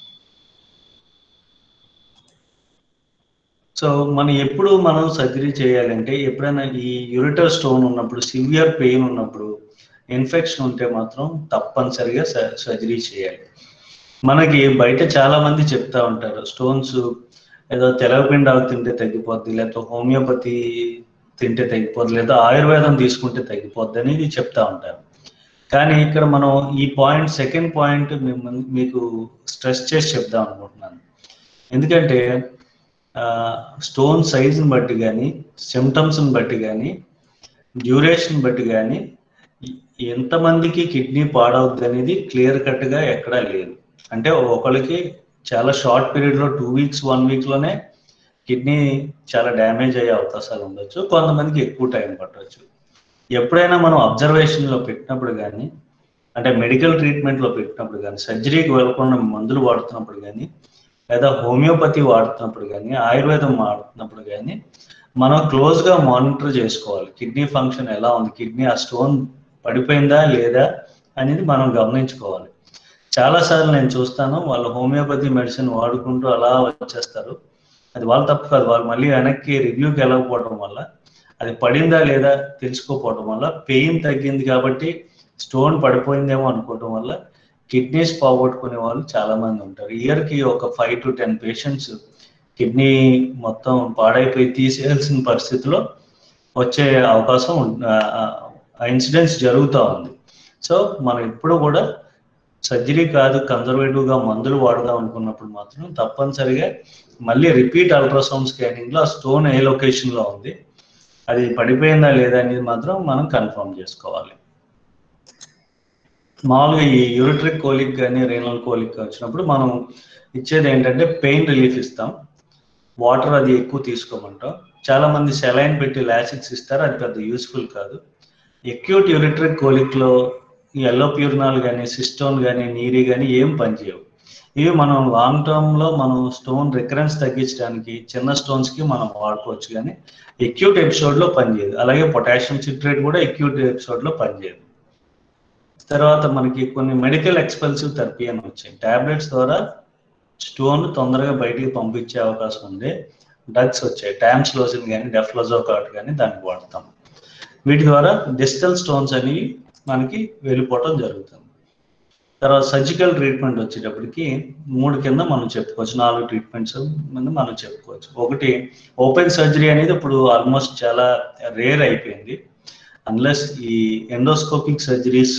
సో మనం ఎప్పుడు మనం సర్జరీ చేయాలంటే ఎప్పుడైనా ఈ యూరిటర్ స్టోన్ ఉన్నప్పుడు, సివియర్ పెయిన్ ఉన్నప్పుడు, ఇన్ఫెక్షన్ ఉంటే మాత్రం తప్పనిసరిగా సర్జరీ చేయాలి. మనకి బయట చాలా మంది చెప్తా ఉంటారు స్టోన్స్ ఏదో తెలవపిండి ఆకు తింటే తగ్గిపోద్ది, లేకపోతే హోమియోపతి తింటే తగ్గిపోద్ది, లేదా ఆయుర్వేదం తీసుకుంటే తగ్గిపోద్ది అనేది చెప్తా ఉంటారు. కానీ ఇక్కడ మనం ఈ పాయింట్ సెకండ్ పాయింట్ మీకు స్ట్రెస్ చేసి చెప్దాం అనుకుంటున్నాను. ఎందుకంటే స్టోన్ సైజుని బట్టి కానీ, సిమ్టమ్స్ని బట్టి కానీ, డ్యూరేషన్ బట్టి కానీ ఎంతమందికి కిడ్నీ పాడవుద్ది అనేది క్లియర్ కట్గా ఎక్కడా లేదు. అంటే ఒకరికి చాలా షార్ట్ పీరియడ్లో టూ వీక్స్ వన్ వీక్లోనే కిడ్నీ చాలా డ్యామేజ్ అయ్యే అవకాశాలు ఉండొచ్చు, కొంతమందికి ఎక్కువ టైం పట్టవచ్చు. ఎప్పుడైనా మనం అబ్జర్వేషన్లో పెట్టినప్పుడు కానీ, అంటే మెడికల్ ట్రీట్మెంట్లో పెట్టినప్పుడు కానీ, సర్జరీకి వెళ్ళకుండా మందులు వాడుతున్నప్పుడు కానీ, లేదా హోమియోపతి వాడుతున్నప్పుడు కానీ, ఆయుర్వేదం వాడుతున్నప్పుడు కానీ మనం క్లోజ్గా మానిటర్ చేసుకోవాలి. కిడ్నీ ఫంక్షన్ ఎలా ఉంది, కిడ్నీ ఆ స్టోన్ పడిపోయిందా లేదా అనేది మనం గమనించుకోవాలి. చాలాసార్లు నేను చూస్తాను, వాళ్ళు హోమియోపతి మెడిసిన్ వాడుకుంటూ అలా వచ్చేస్తారు. అది వాళ్ళ తప్పు కాదు, వాళ్ళు మళ్ళీ వెనక్కి రివ్యూకి వెళ్ళకపోవడం వల్ల, అది పడిందా లేదా తెలుసుకోకపోవడం వల్ల, పెయిన్ తగ్గింది కాబట్టి స్టోన్ పడిపోయిందేమో అనుకోవడం వల్ల కిడ్నీస్ పోగొట్టుకునే వాళ్ళు చాలా మంది ఉంటారు. ఇయర్కి ఒక five to ten patients kidney మొత్తం పాడైపోయి తీసేయాల్సిన పరిస్థితిలో వచ్చే అవకాశం, ఆ ఇన్సిడెంట్స్ జరుగుతూ ఉంది. సో మనం ఎప్పుడు కూడా సర్జరీ కాదు, కన్జర్వేటివ్గా మందులు వాడదాం అనుకున్నప్పుడు మాత్రం తప్పనిసరిగా మళ్ళీ రిపీట్ అల్ట్రాసౌండ్ స్కానింగ్లో ఆ స్టోన్ ఏ లొకేషన్లో ఉంది, అది పడిపోయిందా లేదా అనేది మాత్రం మనం కన్ఫర్మ్ చేసుకోవాలి. మామూలుగా ఈ యూరిట్రిక్ కోలిక్ కానీ రేనల్ కోలిక్ వచ్చినప్పుడు మనం ఇచ్చేది ఏంటంటే పెయిన్ రిలీఫ్ ఇస్తాం, వాటర్ అది ఎక్కువ తీసుకోమంటాం. చాలా మంది సెలైన్ పెట్టి లాసిక్స్ ఇస్తారు, అది పెద్ద యూస్ఫుల్ కాదు. ఎక్యూట్ యూరిట్రిక్ కోలిక్లో ఈ ఎల్లో ప్యూరినాల్ కానీ, సిస్టోన్ కానీ, నీరి కానీ ఏం పనిచేయవు. ఇవి మనం లాంగ్ టర్మ్లో మనం స్టోన్ రికరెన్స్ తగ్గించడానికి చిన్న స్టోన్స్కి మనం వాడుకోవచ్చు, కానీ ఎక్యూట్ ఎపిసోడ్లో పనిచేయదు. అలాగే పొటాషియం సిట్రేట్ కూడా ఎక్యూట్ ఎపిసోడ్లో పనిచేయదు. తర్వాత మనకి కొన్ని మెడికల్ ఎక్స్పెన్సివ్ థెరపీ అని వచ్చాయి. ట్యాబ్లెట్స్ ద్వారా స్టోన్ తొందరగా బయటికి పంపించే అవకాశం ఉంది. డ్రగ్స్ వచ్చాయి, టామ్స్లోసిన్ కానీ, డెఫ్లజోకాట్ కానీ, దానికి వాడతాం. వీటి ద్వారా డిజిటల్ స్టోన్స్ అనేవి మనకి వెళ్ళిపోవటం జరుగుతుంది. తర్వాత సర్జికల్ ట్రీట్మెంట్ వచ్చేటప్పటికి మూడు కింద మనం చెప్పుకోవచ్చు, నాలుగు ట్రీట్మెంట్స్ మనం చెప్పుకోవచ్చు. ఒకటి ఓపెన్ సర్జరీ అనేది ఇప్పుడు ఆల్మోస్ట్ చాలా రేర్ అయిపోయింది. అన్లెస్ ఈ ఎండోస్కోపిక్ సర్జరీస్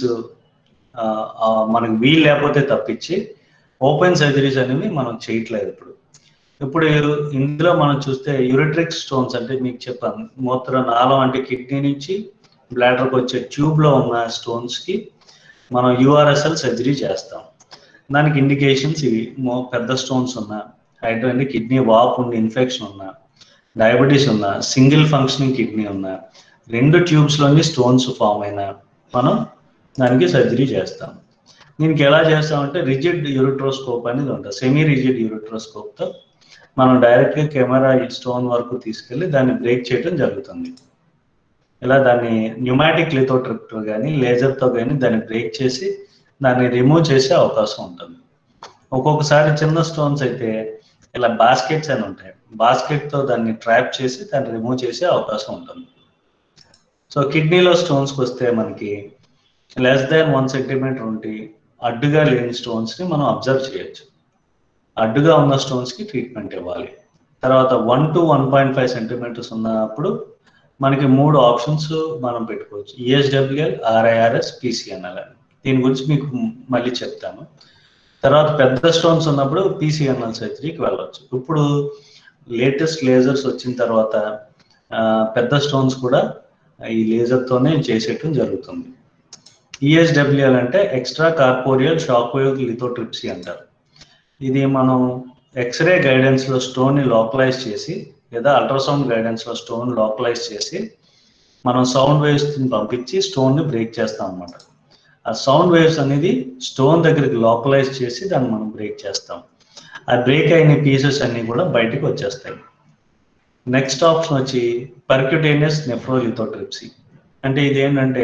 మనకు వీలు లేకపోతే తప్పించి ఓపెన్ సర్జరీస్ అనేవి మనం చేయట్లేదు ఇప్పుడు. ఇప్పుడు ఇందులో మనం చూస్తే యూరిట్రిక్ స్టోన్స్ అంటే మీకు చెప్పాను, మూత్ర నాళం అంటే కిడ్నీ నుంచి బ్లాడర్కి వచ్చే ట్యూబ్లో ఉన్న స్టోన్స్కి మనం యూఆర్ఎస్ఎల్ సర్జరీ చేస్తాం. దానికి ఇండికేషన్స్ ఇవి: పెద్ద స్టోన్స్ ఉన్నా, హైడ్రో అంటే కిడ్నీ వాపు ఉండి ఇన్ఫెక్షన్ ఉన్నా, డయాబెటీస్ ఉన్నా, సింగిల్ ఫంక్షనింగ్ కిడ్నీ ఉన్నా, రెండు ట్యూబ్స్లోని స్టోన్స్ ఫామ్ అయినా మనం దానికి సర్జరీ చేస్తాం. దీనికి ఎలా చేస్తామంటే రిజిడ్ యూరిట్రోస్కోప్ అనేది ఉంటుంది. సెమీ రిజిడ్ యూరిట్రోస్కోప్తో మనం డైరెక్ట్గా కెమెరా స్టోన్ వరకు తీసుకెళ్ళి దాన్ని బ్రేక్ చేయడం జరుగుతుంది. ఇలా దాన్ని న్యూమాటిక్ లిథోట్రిప్తో కానీ లేజర్తో కానీ దాన్ని బ్రేక్ చేసి దాన్ని రిమూవ్ చేసే అవకాశం ఉంటుంది. ఒక్కొక్కసారి చిన్న స్టోన్స్ అయితే ఇలా బాస్కెట్స్ అని ఉంటాయి, బాస్కెట్తో దాన్ని ట్రాప్ చేసి దాన్ని రిమూవ్ చేసే అవకాశం ఉంటుంది. సో కిడ్నీలో స్టోన్స్కి వస్తే మనకి లెస్ దాన్ వన్ సెంటీమీటర్ ఉండి అడ్డుగా లేని స్టోన్స్ని మనం అబ్జర్వ్ చేయొచ్చు. అడ్డుగా ఉన్న స్టోన్స్కి ట్రీట్మెంట్ ఇవ్వాలి. తర్వాత one to one point five centimetres ఉన్నప్పుడు మనకి మూడు ఆప్షన్స్ మనం పెట్టుకోవచ్చు: ఈఎస్డబ్ల్యూఎల్, ఆర్ఐఆర్ఎస్, పీసీఎన్ఎల్ అని. దీని గురించి మీకు మళ్ళీ చెప్తాను. తర్వాత పెద్ద స్టోన్స్ ఉన్నప్పుడు పీసీఎన్ఎల్ సర్జరీకి వెళ్ళవచ్చు. ఇప్పుడు లేటెస్ట్ లేజర్స్ వచ్చిన తర్వాత పెద్ద స్టోన్స్ కూడా ఈ లేజర్తోనే చేసేయటం జరుగుతుంది. ఈఎస్డబ్ల్యూఎల్ అంటే extracorporeal shock wave lithotripsy అంటారు. ఇది మనం ఎక్స్రే గైడెన్స్లో స్టోన్ని లోకలైజ్ చేసి లేదా అల్ట్రాసౌండ్ గైడెన్స్లో స్టోన్ లోకలైజ్ చేసి మనం సౌండ్ వేవ్స్ని పంపించి స్టోన్ని బ్రేక్ చేస్తాం అన్నమాట. ఆ సౌండ్ వేవ్స్ అనేది స్టోన్ దగ్గరికి లోకలైజ్ చేసి దాన్ని మనం బ్రేక్ చేస్తాం. ఆ బ్రేక్ అయిన పీసెస్ అన్నీ కూడా బయటకు వచ్చేస్తాయి. నెక్స్ట్ ఆప్షన్ వచ్చి పర్క్యూటేనియస్ నెఫ్రోలిథోట్రిప్సీ. అంటే ఇది ఏంటంటే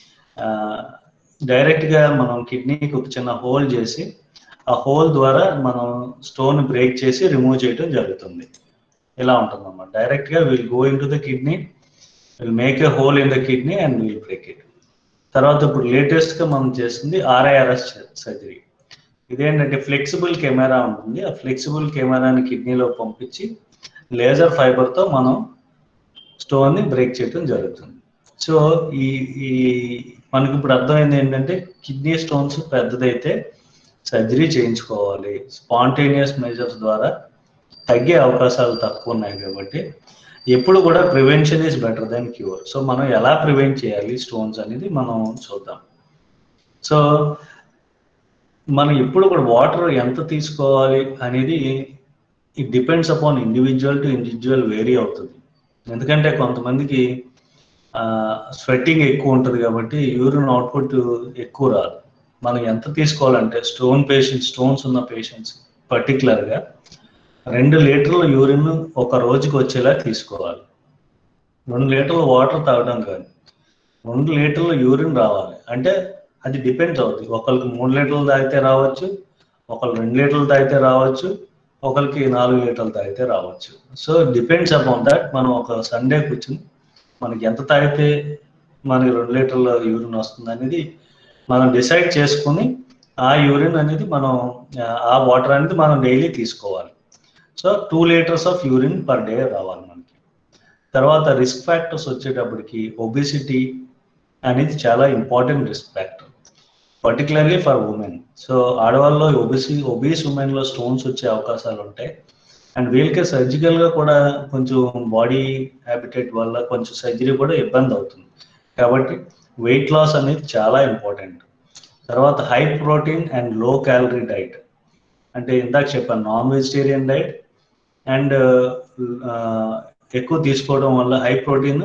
డైరెక్ట్గా మనం కిడ్నీకి ఒక చిన్న హోల్ చేసి ఆ హోల్ ద్వారా మనం స్టోన్ బ్రేక్ చేసి రిమూవ్ చేయడం జరుగుతుంది. ఇలా ఉంటుంది అన్నమాట. డైరెక్ట్గా will go into the kidney, will make a hole in the kidney and will break it. తర్వాత ఇప్పుడు లేటెస్ట్గా మనం చేస్తుంది ఆర్ఐఆర్ఎస్ సర్జరీ. ఇదేంటంటే ఫ్లెక్సిబుల్ కెమెరా ఉంటుంది. ఆ ఫ్లెక్సిబుల్ కెమెరాని కిడ్నీలో పంపించి లేజర్ ఫైబర్తో మనం స్టోన్ని బ్రేక్ చేయడం జరుగుతుంది. సో ఈ ఈ మనకి ఇప్పుడు అర్థమైంది ఏంటంటే కిడ్నీ స్టోన్స్ పెద్దదైతే సర్జరీ చేయించుకోవాలి. స్పాంటేనియస్ మెజర్స్ ద్వారా తగ్గే అవకాశాలు తక్కువ ఉన్నాయి కాబట్టి ఎప్పుడు కూడా prevention is better than cure. So మనం ఎలా ప్రివెంట్ చేయాలి స్టోన్స్ అనేది మనం చూద్దాం. సో మనం ఎప్పుడు కూడా వాటర్ ఎంత తీసుకోవాలి అనేది it depends upon individual to individual vary అవుతుంది. ఎందుకంటే కొంతమందికి స్వెట్టింగ్ ఎక్కువ ఉంటుంది కాబట్టి యూరిన్ అవుట్పుట్ ఎక్కువ రాదు. మనం ఎంత తీసుకోవాలంటే స్టోన్ పేషెంట్స్ స్టోన్స్ ఉన్న పేషెంట్స్ పర్టికులర్గా రెండు లీటర్ల యూరిన్ ఒక రోజుకి వచ్చేలా తీసుకోవాలి. రెండు లీటర్ల వాటర్ తాగడం కాదు, రెండు లీటర్ల యూరిన్ రావాలి. అంటే అది డిపెండ్స్ అవుతుంది. ఒకరికి మూడు లీటర్లు తాగితే రావచ్చు, ఒకరు రెండు లీటర్లు తాగితే రావచ్చు, ఒకరికి నాలుగు లీటర్లు తాగితే రావచ్చు. So depends upon that. మనం ఒక సండే కూర్చుని మనకి ఎంత తాగితే మనకి రెండు లీటర్ల యూరిన్ వస్తుంది అనేది మనం డిసైడ్ చేసుకుని ఆ యూరిన్ అనేది మనం ఆ వాటర్ అనేది మనం డైలీ తీసుకోవాలి. So two litres of urine per day రావాలి మనకి. తర్వాత రిస్క్ ఫ్యాక్టర్స్ వచ్చేటప్పటికి ఒబిసిటీ అనేది చాలా important risk factor, particularly for women. So ఆడవాళ్ళలో ఒబిసి ఒబీస్ ఉమెన్లో స్టోన్స్ వచ్చే అవకాశాలు ఉంటాయి. అండ్ వీళ్ళకి సర్జికల్గా కూడా కొంచెం బాడీ హ్యాబిటేట్ వల్ల కొంచెం సర్జరీ కూడా ఇబ్బంది అవుతుంది. కాబట్టి వెయిట్ లాస్ అనేది చాలా ఇంపార్టెంట్. తర్వాత high protein and low calorie diet, అంటే ఇందాక చెప్పాను నాన్ వెజిటేరియన్ డైట్ అండ్ ఎక్కువ తీసుకోవడం వల్ల హై ప్రోటీన్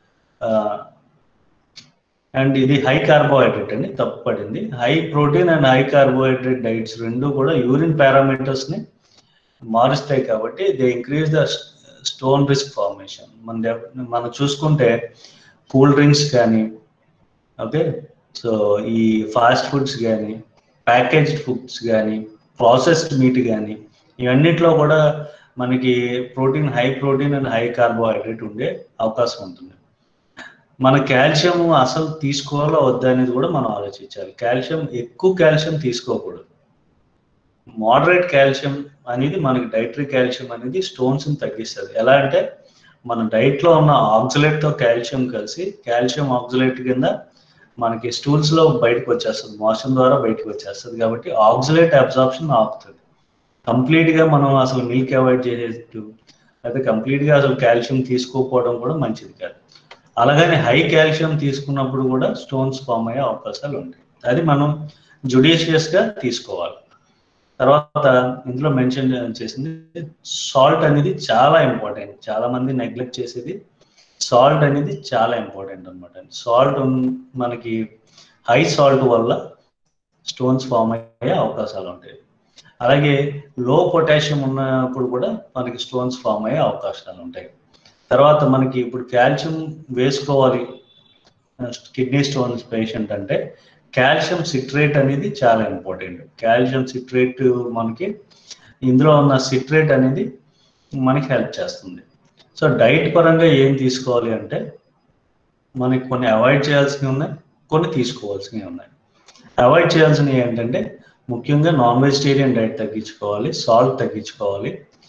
అండ్ ఇది హై కార్బోహైడ్రేట్ అని తప్పు పడింది. High protein and high carbohydrate diets రెండు కూడా యూరిన్ పారామీటర్స్ని మారుస్తాయి కాబట్టి they increase the stone risk formation. మన మనం చూసుకుంటే కూల్ డ్రింక్స్ కానీ, ఓకే, సో ఈ ఫాస్ట్ ఫుడ్స్ కానీ, ప్యాకేజ్డ్ ఫుడ్స్ కానీ, ప్రాసెస్డ్ మీట్ కానీ, ఇవన్నిట్లో కూడా మనకి protein high protein and high carbohydrate ఉండే అవకాశం ఉంటుంది. మన కాల్షియం అసలు తీసుకోవాలో వద్దా అనేది కూడా మనం ఆలోచించాలి. కాల్షియం ఎక్కువ కాల్షియం తీసుకోకూడదు. మోడరేట్ కాల్షియం అనేది మనకి డైటరీ కాల్షియం అనేది స్టోన్స్ని తగ్గిస్తుంది. ఎలా అంటే మన డైట్లో ఉన్న ఆక్సలేట్తో కాల్షియం కలిసి కాల్షియం ఆక్సలేట్ కింద మనకి స్టూల్స్లో బయటకు వచ్చేస్తుంది, మోషన్ ద్వారా బయటకు వచ్చేస్తుంది. కాబట్టి ఆక్సలేట్ అబ్జార్ప్షన్ ఆపుతుంది. కంప్లీట్గా మనం అసలు మిల్క్ అవాయిడ్ చేసేట్టు అయితే కంప్లీట్గా అసలు కాల్షియం తీసుకోకపోవడం కూడా మంచిది కాదు. అలాగని హై కాల్షియం తీసుకున్నప్పుడు కూడా స్టోన్స్ ఫామ్ అయ్యే అవకాశాలు ఉంటాయి. అది మనం జుడిషియస్గా తీసుకోవాలి. తర్వాత ఇందులో మెన్షన్ చేసింది సాల్ట్ అనేది చాలా ఇంపార్టెంట్. చాలా మంది నెగ్లెక్ట్ చేసేది సాల్ట్ అనేది చాలా ఇంపార్టెంట్ అనమాట. సాల్ట్ మనకి హై సాల్ట్ వల్ల స్టోన్స్ ఫామ్ అయ్యే అవకాశాలు ఉంటాయి. అలాగే లో పొటాషియం ఉన్నప్పుడు కూడా మనకి స్టోన్స్ ఫామ్ అయ్యే అవకాశాలు ఉంటాయి. తర్వాత మనకి ఇప్పుడు కాల్షియం వేసుకోవాలి కిడ్నీ స్టోన్స్ పేషెంట్ అంటే కాల్షియం సిట్రేట్ అనేది చాలా ఇంపార్టెంట్. కాల్షియం సిట్రేట్ మనకి ఇందులో ఉన్న సిట్రేట్ అనేది మనకి హెల్ప్ చేస్తుంది. సో డైట్ పరంగా ఏం తీసుకోవాలి అంటే మనకి కొన్ని అవాయిడ్ చేయాల్సినవి ఉన్నాయి, కొన్ని తీసుకోవాల్సినవి ఉన్నాయి. అవాయిడ్ చేయాల్సినవి ఏంటంటే ముఖ్యంగా నాన్ వెజిటేరియన్ డైట్ తగ్గించుకోవాలి, సాల్ట్ తగ్గించుకోవాలి,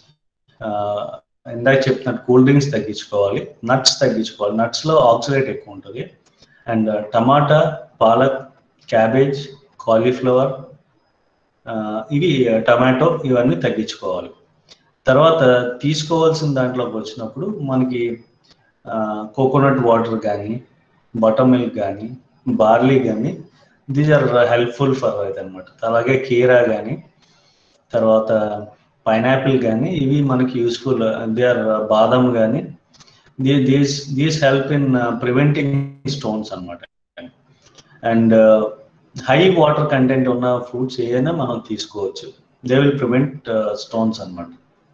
ఇందాక చెప్తున్నట్టు కూల్ డ్రింక్స్ తగ్గించుకోవాలి, నట్స్ తగ్గించుకోవాలి. నట్స్లో ఆక్సిలేట్ ఎక్కువ ఉంటుంది. అండ్ టమాటా, పాలక్, క్యాబేజ్, కాలీఫ్లవర్, ఇవి టమాటో ఇవన్నీ తగ్గించుకోవాలి. తర్వాత తీసుకోవాల్సిన దాంట్లోకి వచ్చినప్పుడు మనకి కోకోనట్ వాటర్ కానీ, బటర్ మిల్క్ కానీ, బార్లీ కానీ, దీస్ ఆర్ హెల్ప్ఫుల్ ఫర్ అది అనమాట. అలాగే కీరా కానీ, తర్వాత పైనాపిల్ కానీ, ఇవి మనకి యూస్ఫుల్. దే ఆర్ బాదం కానీ, these these help in preventing stones అనమాట. అండ్ హై వాటర్ కంటెంట్ ఉన్న ఫ్రూట్స్ ఏదైనా మనం తీసుకోవచ్చు. దే విల్ ప్రివెంట్ స్టోన్స్ అనమాట.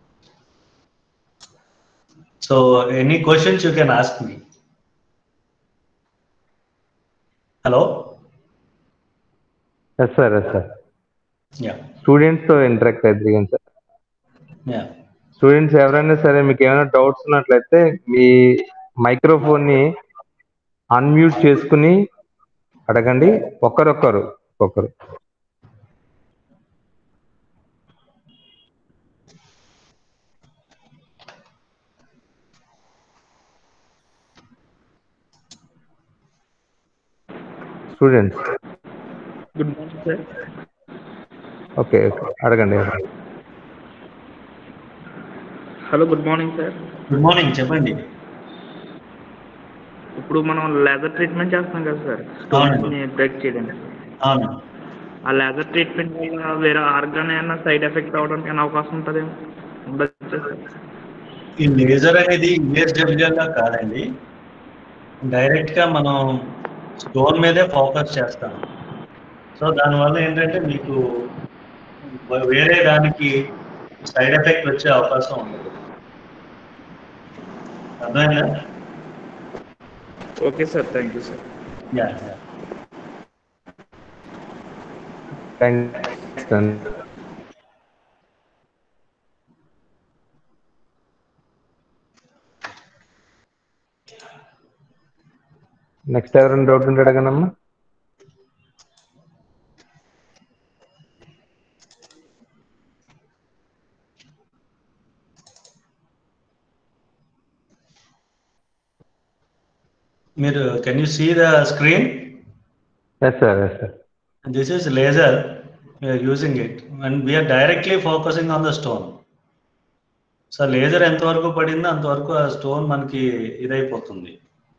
So any questions you can ask me. Hello. Yes sir, yes sir. Yeah, స్టూడెంట్స్తో interact అవుతుంది సార్. యా, స్టూడెంట్స్ ఎవరైనా సరే మీకు ఏమైనా డౌట్స్ ఉన్నట్లయితే మీ మైక్రోఫోన్ని అన్మ్యూట్ చేసుకుని అడగండి, ఒక్కరొక్కరు ఒక్కరు. Students. Good morning sir. Okay okay అడగండి. Hello, good morning sir. Good morning, చెప్పండి. ఇప్పుడు మనం లేజర్ ట్రీట్మెంట్ చేస్తాం కదా సార్, స్టోన్స్ ని బ్రేక్ చేయడానికి. అవును. ఆ లేజర్ ట్రీట్మెంట్ వల్ల వేరే ఆర్గాన్ ఏమైనా సైడ్ ఎఫెక్ట్ అవడానికి ఏమైనా అవకాశం ఉంటుంది ఉండొచ్చు సార్? ఈ లేజర్ అనేది యూఎస్డబ్ల్యూగా కాదండి, డైరెక్ట్ గా మనం స్టోన్ మీదే ఫోకస్ చేస్తాం. సో దానివల్ల ఏంటంటే మీకు వేరే దానికి సైడ్ ఎఫెక్ట్ వచ్చే అవకాశం ఉండదు. అర్థమైందా? Okay sir, thank you sir. Yeah next ఎవరైనా డౌట్ ఉంటే అడగనమ్మా. మీరు can you see the screen? Yes sir, yes sir. This is laser, we are using it and we are directly focusing on the stone. So laser ఎంతవరకు పడిందో అంతవరకు ఆ stone మనకి ఇదైపోతుంది.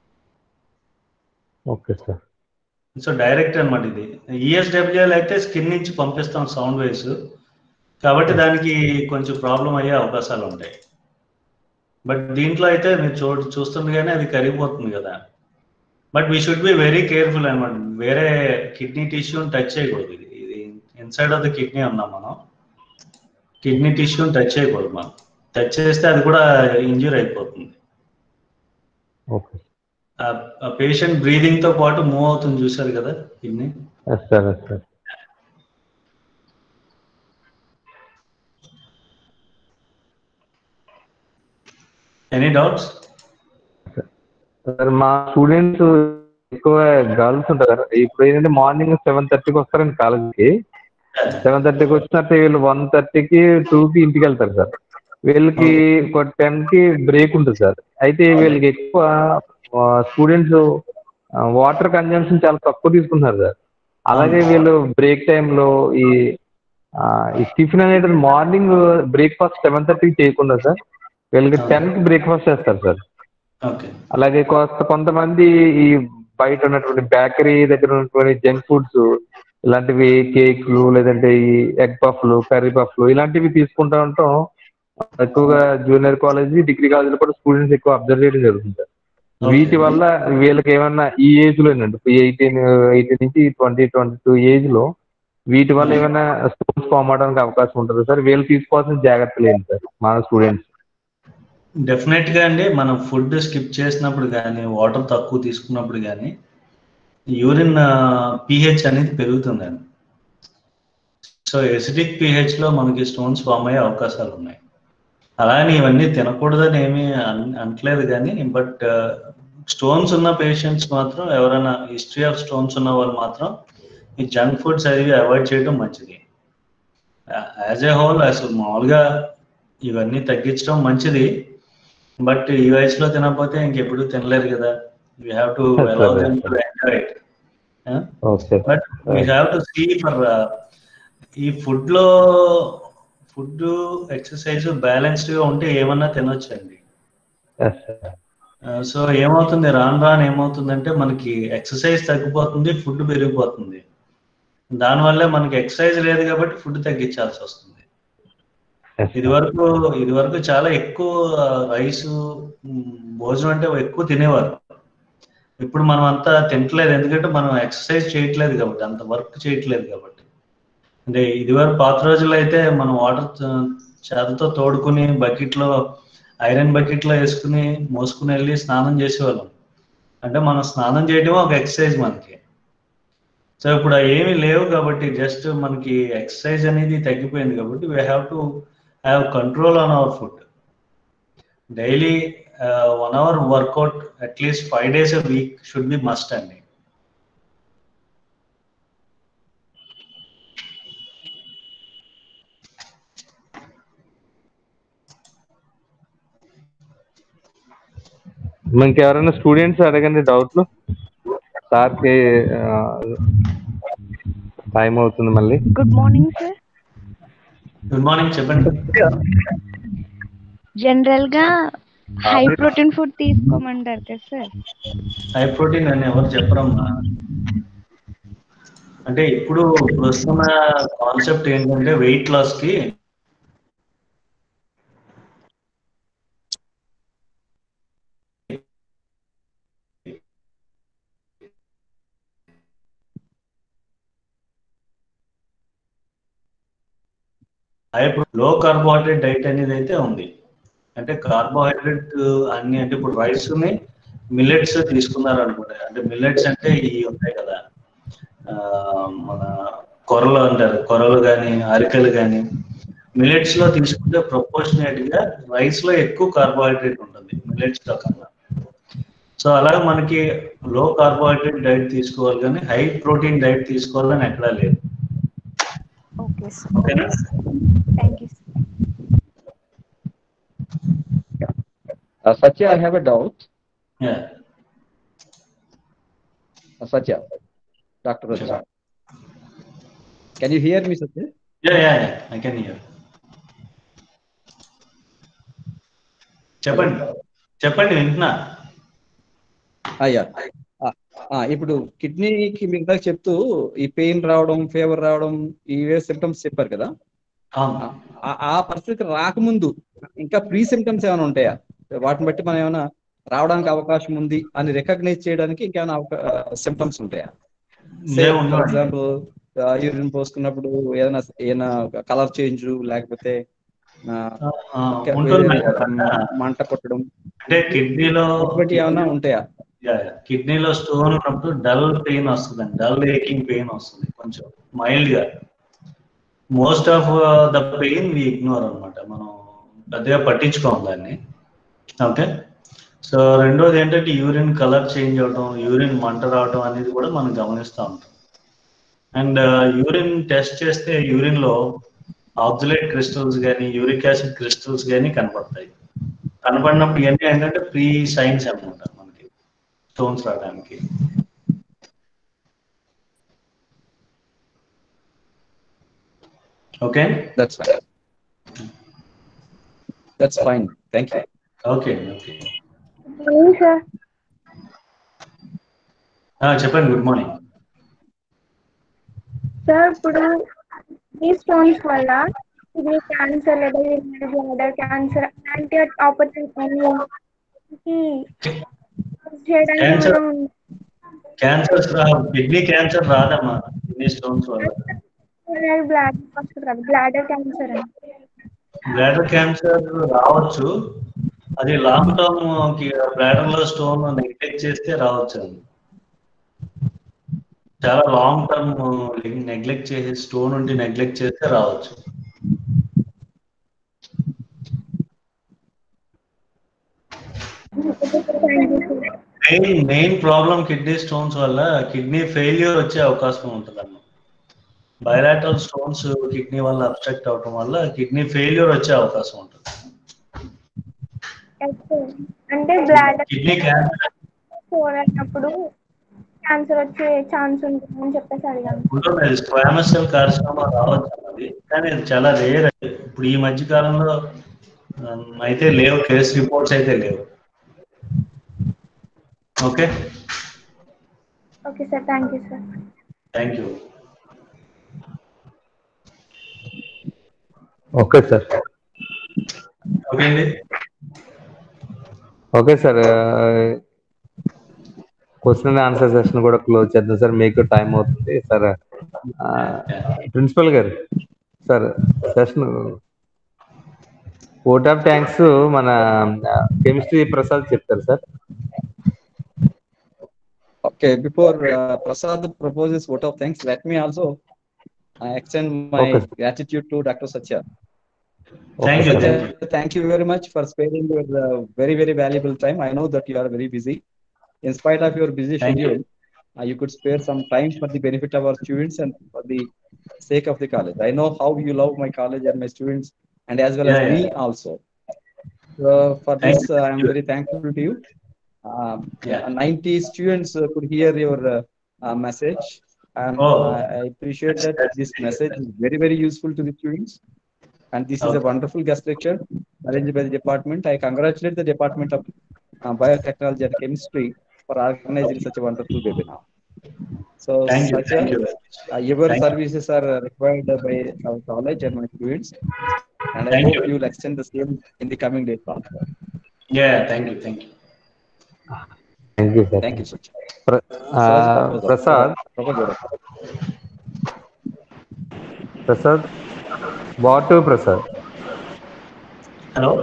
Okay sir. సో డైరెక్ట్ అనమాట ఇది. ఈఎస్డబ్ల్యూఎల్ అయితే skin నుంచి పంపిస్తాం సౌండ్ వేవ్స్, కాబట్టి దానికి కొంచెం ప్రాబ్లం అయ్యే అవకాశాలు ఉంటాయి. బట్ దీంట్లో అయితే మీరు చూ చూస్తుండగానే అది కరిగిపోతుంది కదా. But we should be very careful అనమాట, వేరే కిడ్నీ టిష్యూని టచ్ చేయకూడదు. ఇది ఇది ఇన్సైడ్ ఆఫ్ ద కిడ్నీ ఉన్నాం మనం, కిడ్నీ టిష్యూని టచ్ చేయకూడదు. మనం టచ్ చేస్తే అది కూడా ఇంజ్యూర్ అయిపోతుంది. ఓకే. పేషెంట్ బ్రీదింగ్ తో పాటు మూవ్ అవుతుంది, చూసారు కదా kidney. Yes sir, yes sir. Any doubts? Sir మా స్టూడెంట్స్ ఎక్కువ గర్ల్స్ ఉంటారు కదా, ఇప్పుడు ఏంటంటే మార్నింగ్ సెవెన్ థర్టీకి వస్తారండి కాలేజ్కి. సెవెన్ థర్టీకి వచ్చినట్టు వీళ్ళు వన్ థర్టీకి టూకి ఇంటికి వెళ్తారు సార్. వీళ్ళకి ఒక టెన్ కి బ్రేక్ ఉంటుంది సార్. అయితే వీళ్ళకి ఎక్కువ స్టూడెంట్స్ వాటర్ కన్జంప్షన్ చాలా తక్కువ తీసుకుంటున్నారు సార్. అలాగే వీళ్ళు బ్రేక్ టైంలో ఈ ఈ టిఫిన్ అనేది మార్నింగ్ బ్రేక్ఫాస్ట్ సెవెన్ థర్టీకి చేయకుండా సార్ వీళ్ళకి టెన్ కి బ్రేక్ఫాస్ట్ చేస్తారు సార్. అలాగే కొంత కొంతమంది ఈ బయట ఉన్నటువంటి బేకరీ దగ్గర ఉన్నటువంటి జంక్ ఫుడ్స్ ఇలాంటివి, కేక్లు లేదంటే ఈ ఎగ్ పఫ్లు, కర్రీ పఫ్లు ఇలాంటివి తీసుకుంటా ఉంటాం ఎక్కువగా జూనియర్ కాలేజ్, డిగ్రీ కాలేజీలో కూడా స్టూడెంట్స్ ఎక్కువ అబ్జర్వ్ చేయడం జరుగుతుంది సార్. వీటి వల్ల వీళ్ళకి ఏమన్నా ఈ ఏజ్ లో ఎయిటీన్ ఎయిటీన్ నుంచి ట్వంటీ ట్వంటీ టూ ఏజ్ లో వీటి వల్ల ఏమైనా స్టోన్స్ ఫామ్ అవడానికి అవకాశం ఉంటుంది సార్. వీళ్ళు తీసుకోవాల్సిన జాగ్రత్తలు ఏంటి సార్ మన స్టూడెంట్స్? డెఫినెట్ గా అండి, మనం ఫుడ్ స్కిప్ చేసినప్పుడు కానీ, వాటర్ తక్కువ తీసుకున్నప్పుడు కానీ యూరిన్ పిహెచ్ అనేది పెరుగుతుందండి. సో ఎసిడిక్ పిహెచ్ లో మనకి స్టోన్స్ ఫామ్ అయ్యే అవకాశాలు ఉన్నాయి. అలానే ఇవన్నీ తినకూడదని ఏమీ అనట్లేదు కానీ, బట్ స్టోన్స్ ఉన్న పేషెంట్స్ మాత్రం, ఎవరైనా హిస్టరీ ఆఫ్ స్టోన్స్ ఉన్న వాళ్ళు మాత్రం ఈ జంక్ ఫుడ్స్ అవి అవాయిడ్ చేయడం మంచిది. యాజ్ ఏ హోల్ అసలు మామూలుగా ఇవన్నీ తగ్గించడం మంచిది. బట్ ఈ వయసులో తినకపోతే ఇంకెప్పుడు తినలేరు కదా. We have to allow them to enjoy it. But we have to see for ఈ ఫుడ్ లో ఫుడ్ ఎక్సర్సైజ్ బ్యాలెన్స్డ్ గా ఉంటే ఏమన్నా తినొచ్చండి. సో ఏమవుతుంది, రాను రాను ఏమవుతుందంటే మనకి ఎక్సర్సైజ్ తగ్గిపోతుంది, ఫుడ్ పెరిగిపోతుంది. దానివల్లే మనకి ఎక్సర్సైజ్ లేదు కాబట్టి ఫుడ్ తగ్గించాల్సి వస్తుంది. ఇది వరకు ఇది వరకు చాలా ఎక్కువ రైస్ భోజనం అంటే ఎక్కువ తినేవారు. ఇప్పుడు మనం అంతా తినట్లేదు, ఎందుకంటే మనం ఎక్సర్సైజ్ చేయట్లేదు కాబట్టి, అంత వర్క్ చేయట్లేదు కాబట్టి. అంటే ఇది వరకు పాత రోజుల్లో అయితే మనం వాటర్ చేతతో తోడుకుని బకెట్లో, ఐరన్ బకెట్లో వేసుకుని మోసుకుని వెళ్ళి స్నానం చేసేవాళ్ళం. అంటే మనం స్నానం చేయడం ఒక ఎక్సర్సైజ్ మనకి. సో ఇప్పుడు ఏమీ లేవు కాబట్టి, జస్ట్ మనకి ఎక్సర్సైజ్ అనేది తగ్గిపోయింది కాబట్టి we have to have control on our food. Daily one hour workout at least five days a week should be must అండి. ఇంకెవరైనా స్టూడెంట్స్ అడగండి డౌట్లు. సార్కి టైం అవుతుంది మళ్ళీ. Good morning sir. Good morning, చెప్పండి. జనరల్ గా హై ప్రోటీన్ ఫుడ్ తీసుకోమంటారు కదా సార్. హై ప్రోటీన్ అని ఎవరు చెప్పరమ్మా. అంటే ఇప్పుడు ప్రస్తుత కాన్సెప్ట్ ఏంటంటే వెయిట్ లాస్ కి హై లో కార్బోహైడ్రేట్ డైట్ అనేది అయితే ఉంది. అంటే కార్బోహైడ్రేట్ అన్ని అంటే ఇప్పుడు రైస్ ని మిల్లెట్స్ తీసుకున్నారు అనుకుంటే, అంటే మిల్లెట్స్ అంటే ఇవి ఉంటాయి కదా, మన కొర్రలు అంటారు, కొర్రలు కానీ అరికలు కానీ మిల్లెట్స్ లో తీసుకుంటే ప్రపోర్షనేట్ గా రైస్ లో ఎక్కువ కార్బోహైడ్రేట్ ఉంటుంది మిల్లెట్స్ లో కన్నా. సో అలాగే మనకి లో కార్బోహైడ్రేట్ డైట్ తీసుకోవాలి కానీ హై ప్రోటీన్ డైట్ తీసుకోవాలని ఎక్కడా లేదు. Okay sir. ఓకేనా? Thank you sir. Uh, Satya, I have a doubt. Yeah. Uh, Satya, Doctor Satya. Can you hear me, Satya? Yeah, yeah, yeah. I can hear. చెప్పండి చెప్పండి వింటున్నా. అయ్యా ఇప్పుడు కిడ్నీకి మిగతా చెప్తూ ఈ పెయిన్ రావడం, ఫీవర్ రావడం, ఇవే సిమ్టమ్స్ చెప్పారు కదా. ఆ పరిస్థితి రాకముందు ఇంకా ప్రీ సిమ్టమ్స్ ఏమైనా ఉంటాయా? వాటిని బట్టి మనం ఏమైనా రావడానికి అవకాశం ఉంది అని రికగ్నైజ్ చేయడానికి ఇంకేమైనా సిమ్టమ్స్ ఉంటాయా? ఫర్ ఎగ్జాంపుల్ యూరిన్ పోసుకున్నప్పుడు ఏదైనా ఏదైనా కలర్ చేంజ్, లేకపోతే మంట కొట్టడం, అంటే కిడ్నీలో ఏమైనా ఉంటాయా? కిడ్నీలో స్టోన్ ఉన్నప్పుడు డల్ పెయిన్ వస్తుంది, డల్ ఏకింగ్ పెయిన్ వస్తుంది, కొంచెం మైల్డ్ గా. Most of the pain we ignore అనమాట, మనం పెద్దగా పట్టించుకోం దాన్ని. ఓకే. సో రెండోది ఏంటంటే యూరిన్ కలర్ చేంజ్ అవడం, యూరిన్ మంట రావడం అనేది కూడా మనం గమనిస్తూ ఉంటాం. అండ్ యూరిన్ టెస్ట్ చేస్తే యూరిన్ లో ఆక్సలేట్ క్రిస్టల్స్ కానీ యూరిక్ యాసిడ్ క్రిస్టల్స్ కానీ కనపడతాయి. కనపడినప్పుడు ఇవన్నీ ఏంటంటే ప్రీ సైన్స్ అనమాట మనకి స్టోన్స్ రావడానికి. Okay, that's fine. That's fine, thank you. Okay okay sir. చెప్పండి. గుడ్ మార్నింగ్ సార్, ఇప్పుడు ఈ స్టోన్స్ వల్ల కిడ్నీ క్యాన్సర్ లేదా బ్లాడర్ క్యాన్సర్ అలాంటి ఆపర్చునిటీ చేయడానికి క్యాన్సర్ కిడ్నీ క్యాన్సర్ రాదమ్మా కిడ్నీ స్టోన్స్ వల్ల. బ్లాడర్ క్యాన్సర్ బ్లాడర్ క్యాన్సర్ రావచ్చు, అది లాంగ్ టర్మ్ బ్లాడర్ లో స్టోన్ నెగ్లెక్ట్ చేస్తే రావచ్చు. అది చాలా లాంగ్ టర్మ్ నెగ్లెక్ట్ చేసే స్టోన్ ఉండి నెగ్లెక్ట్ చేస్తే రావచ్చు. Main main problem kidney stones వల్ల కిడ్నీ ఫెయిల్యూర్ వచ్చే అవకాశం ఉంటుంది అన్న. బైలాటరల్ స్టోన్స్ కిడ్నీ వల్ల అబ్స్ట్రక్ట్ అవడం వల్ల కిడ్నీ ఫెయిల్యూర్ వచ్చే అవకాశం ఉంటుంది. అంటే బ్లాడర్ కిడ్నీ క్యాన్సర్ అయినప్పుడు క్యాన్సర్ వచ్చే ఛాన్స్ ఉంటుందని చెప్పేసి అడిగాను. ఉంటుంది, స్క్వామస్ సెల్ కార్సినోమా రావచ్చు అన్నది, కానీ అది చాలా రేర్. ఇప్పుడు ఈ మధ్య కాలంలో అయితే లేవు, కేస్ రిపోర్ట్స్ అయితే లేవు. Okay okay sir, thank you sir. Thank you. Okay sir. Okay అండి. Okay sir, question and answer session కూడా క్లోజ్ చేద్దాం సార్, మీకు టైం అవుతుంది సార్. ప్రిన్సిపల్ గారు sir, session vote of thanks మన కెమిస్ట్రీ ప్రసాద్ చెప్తారు సార్. Okay, before uh, Prasad proposes vote of thanks, let me also uh, extend my okay, gratitude to Doctor Satya. Thank you. Satya, thank you very much for sparing your uh, very, very valuable time. I know that you are very busy. In spite of your busy Thank schedule, you. uh, you could spare some time for the benefit of our students and for the sake of the college. I know how you love my college and my students, and as well Yeah, as yeah. me also. So for Thank this, uh, I am you. very thankful to you. Uh, Yeah. ninety students uh, could hear your uh, uh, message, and Oh, I, I appreciate that's, that that's this great. message is very very useful to the students. And this is a Okay. wonderful guest lecture arranged by the department. I congratulate the Department of uh, Biotechnology and Chemistry for organizing such a wonderful webinar. So, Thank you. Satya, Thank you. uh, your Thank you. services are uh, required by our college and my students, and I Thank hope you. you will extend the same in the coming days also. Yeah. Thank you. Thank you. Thank you sir. Thank you, Satya. ప్ర- ఆ, Siraj Prabodh, Prasad Prabodh. Prasad బాటు Prasad. Hello.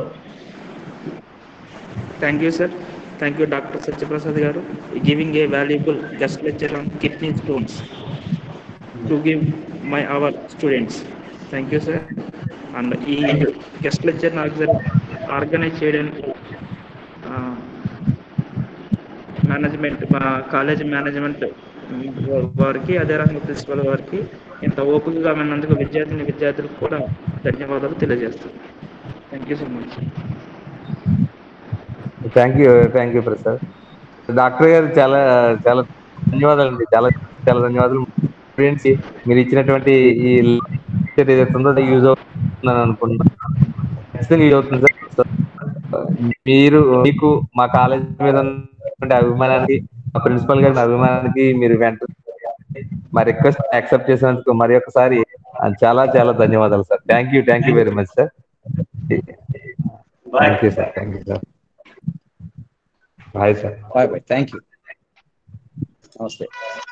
Thank you, sir. Thank you, Doctor Satyaprasad Garu, giving a valuable guest lecture on kidney stones to give my our students. Thank you, sir. And ఈ guest lecture నాకు organise చేయడానికి management మా college management వారికి అదే రకంగా principal వారికి ఇంత ఓపికగా విన్నందుకు విద్యార్థిని విద్యార్థులకు కూడా ధన్యవాదాలు తెలియజేస్తాను. Thank you so much. Thank you thank you Prasad. Doctor గారు చాలా చాలా ధన్యవాదాలు అండి. చాలా చాలా ధన్యవాదాలు. స్టూడెంట్స్ మీరు ఇచ్చినటువంటి ఈ లెక్చర్ ఏదైతే ఉందో యూజ్ అవుతుందని అనుకుంటున్నాను. ఖచ్చితంగా యూజ్ అవుతుంది సార్. మీరు మీకు మా కాలేజ్ మీద ఉన్నటువంటి అభిమానానికి, మా ప్రిన్సిపల్ గారి అభిమానానికి మీరు వెంటనే మా రిక్వెస్ట్ యాక్సెప్ట్ చేసినందుకు మరి ఒకసారి చాలా చాలా ధన్యవాదాలు sir. Thank you thank you very much sir. Bye. Thank you sir. Thank you sir. Bye sir. Bye bye. Thank you. Namaste.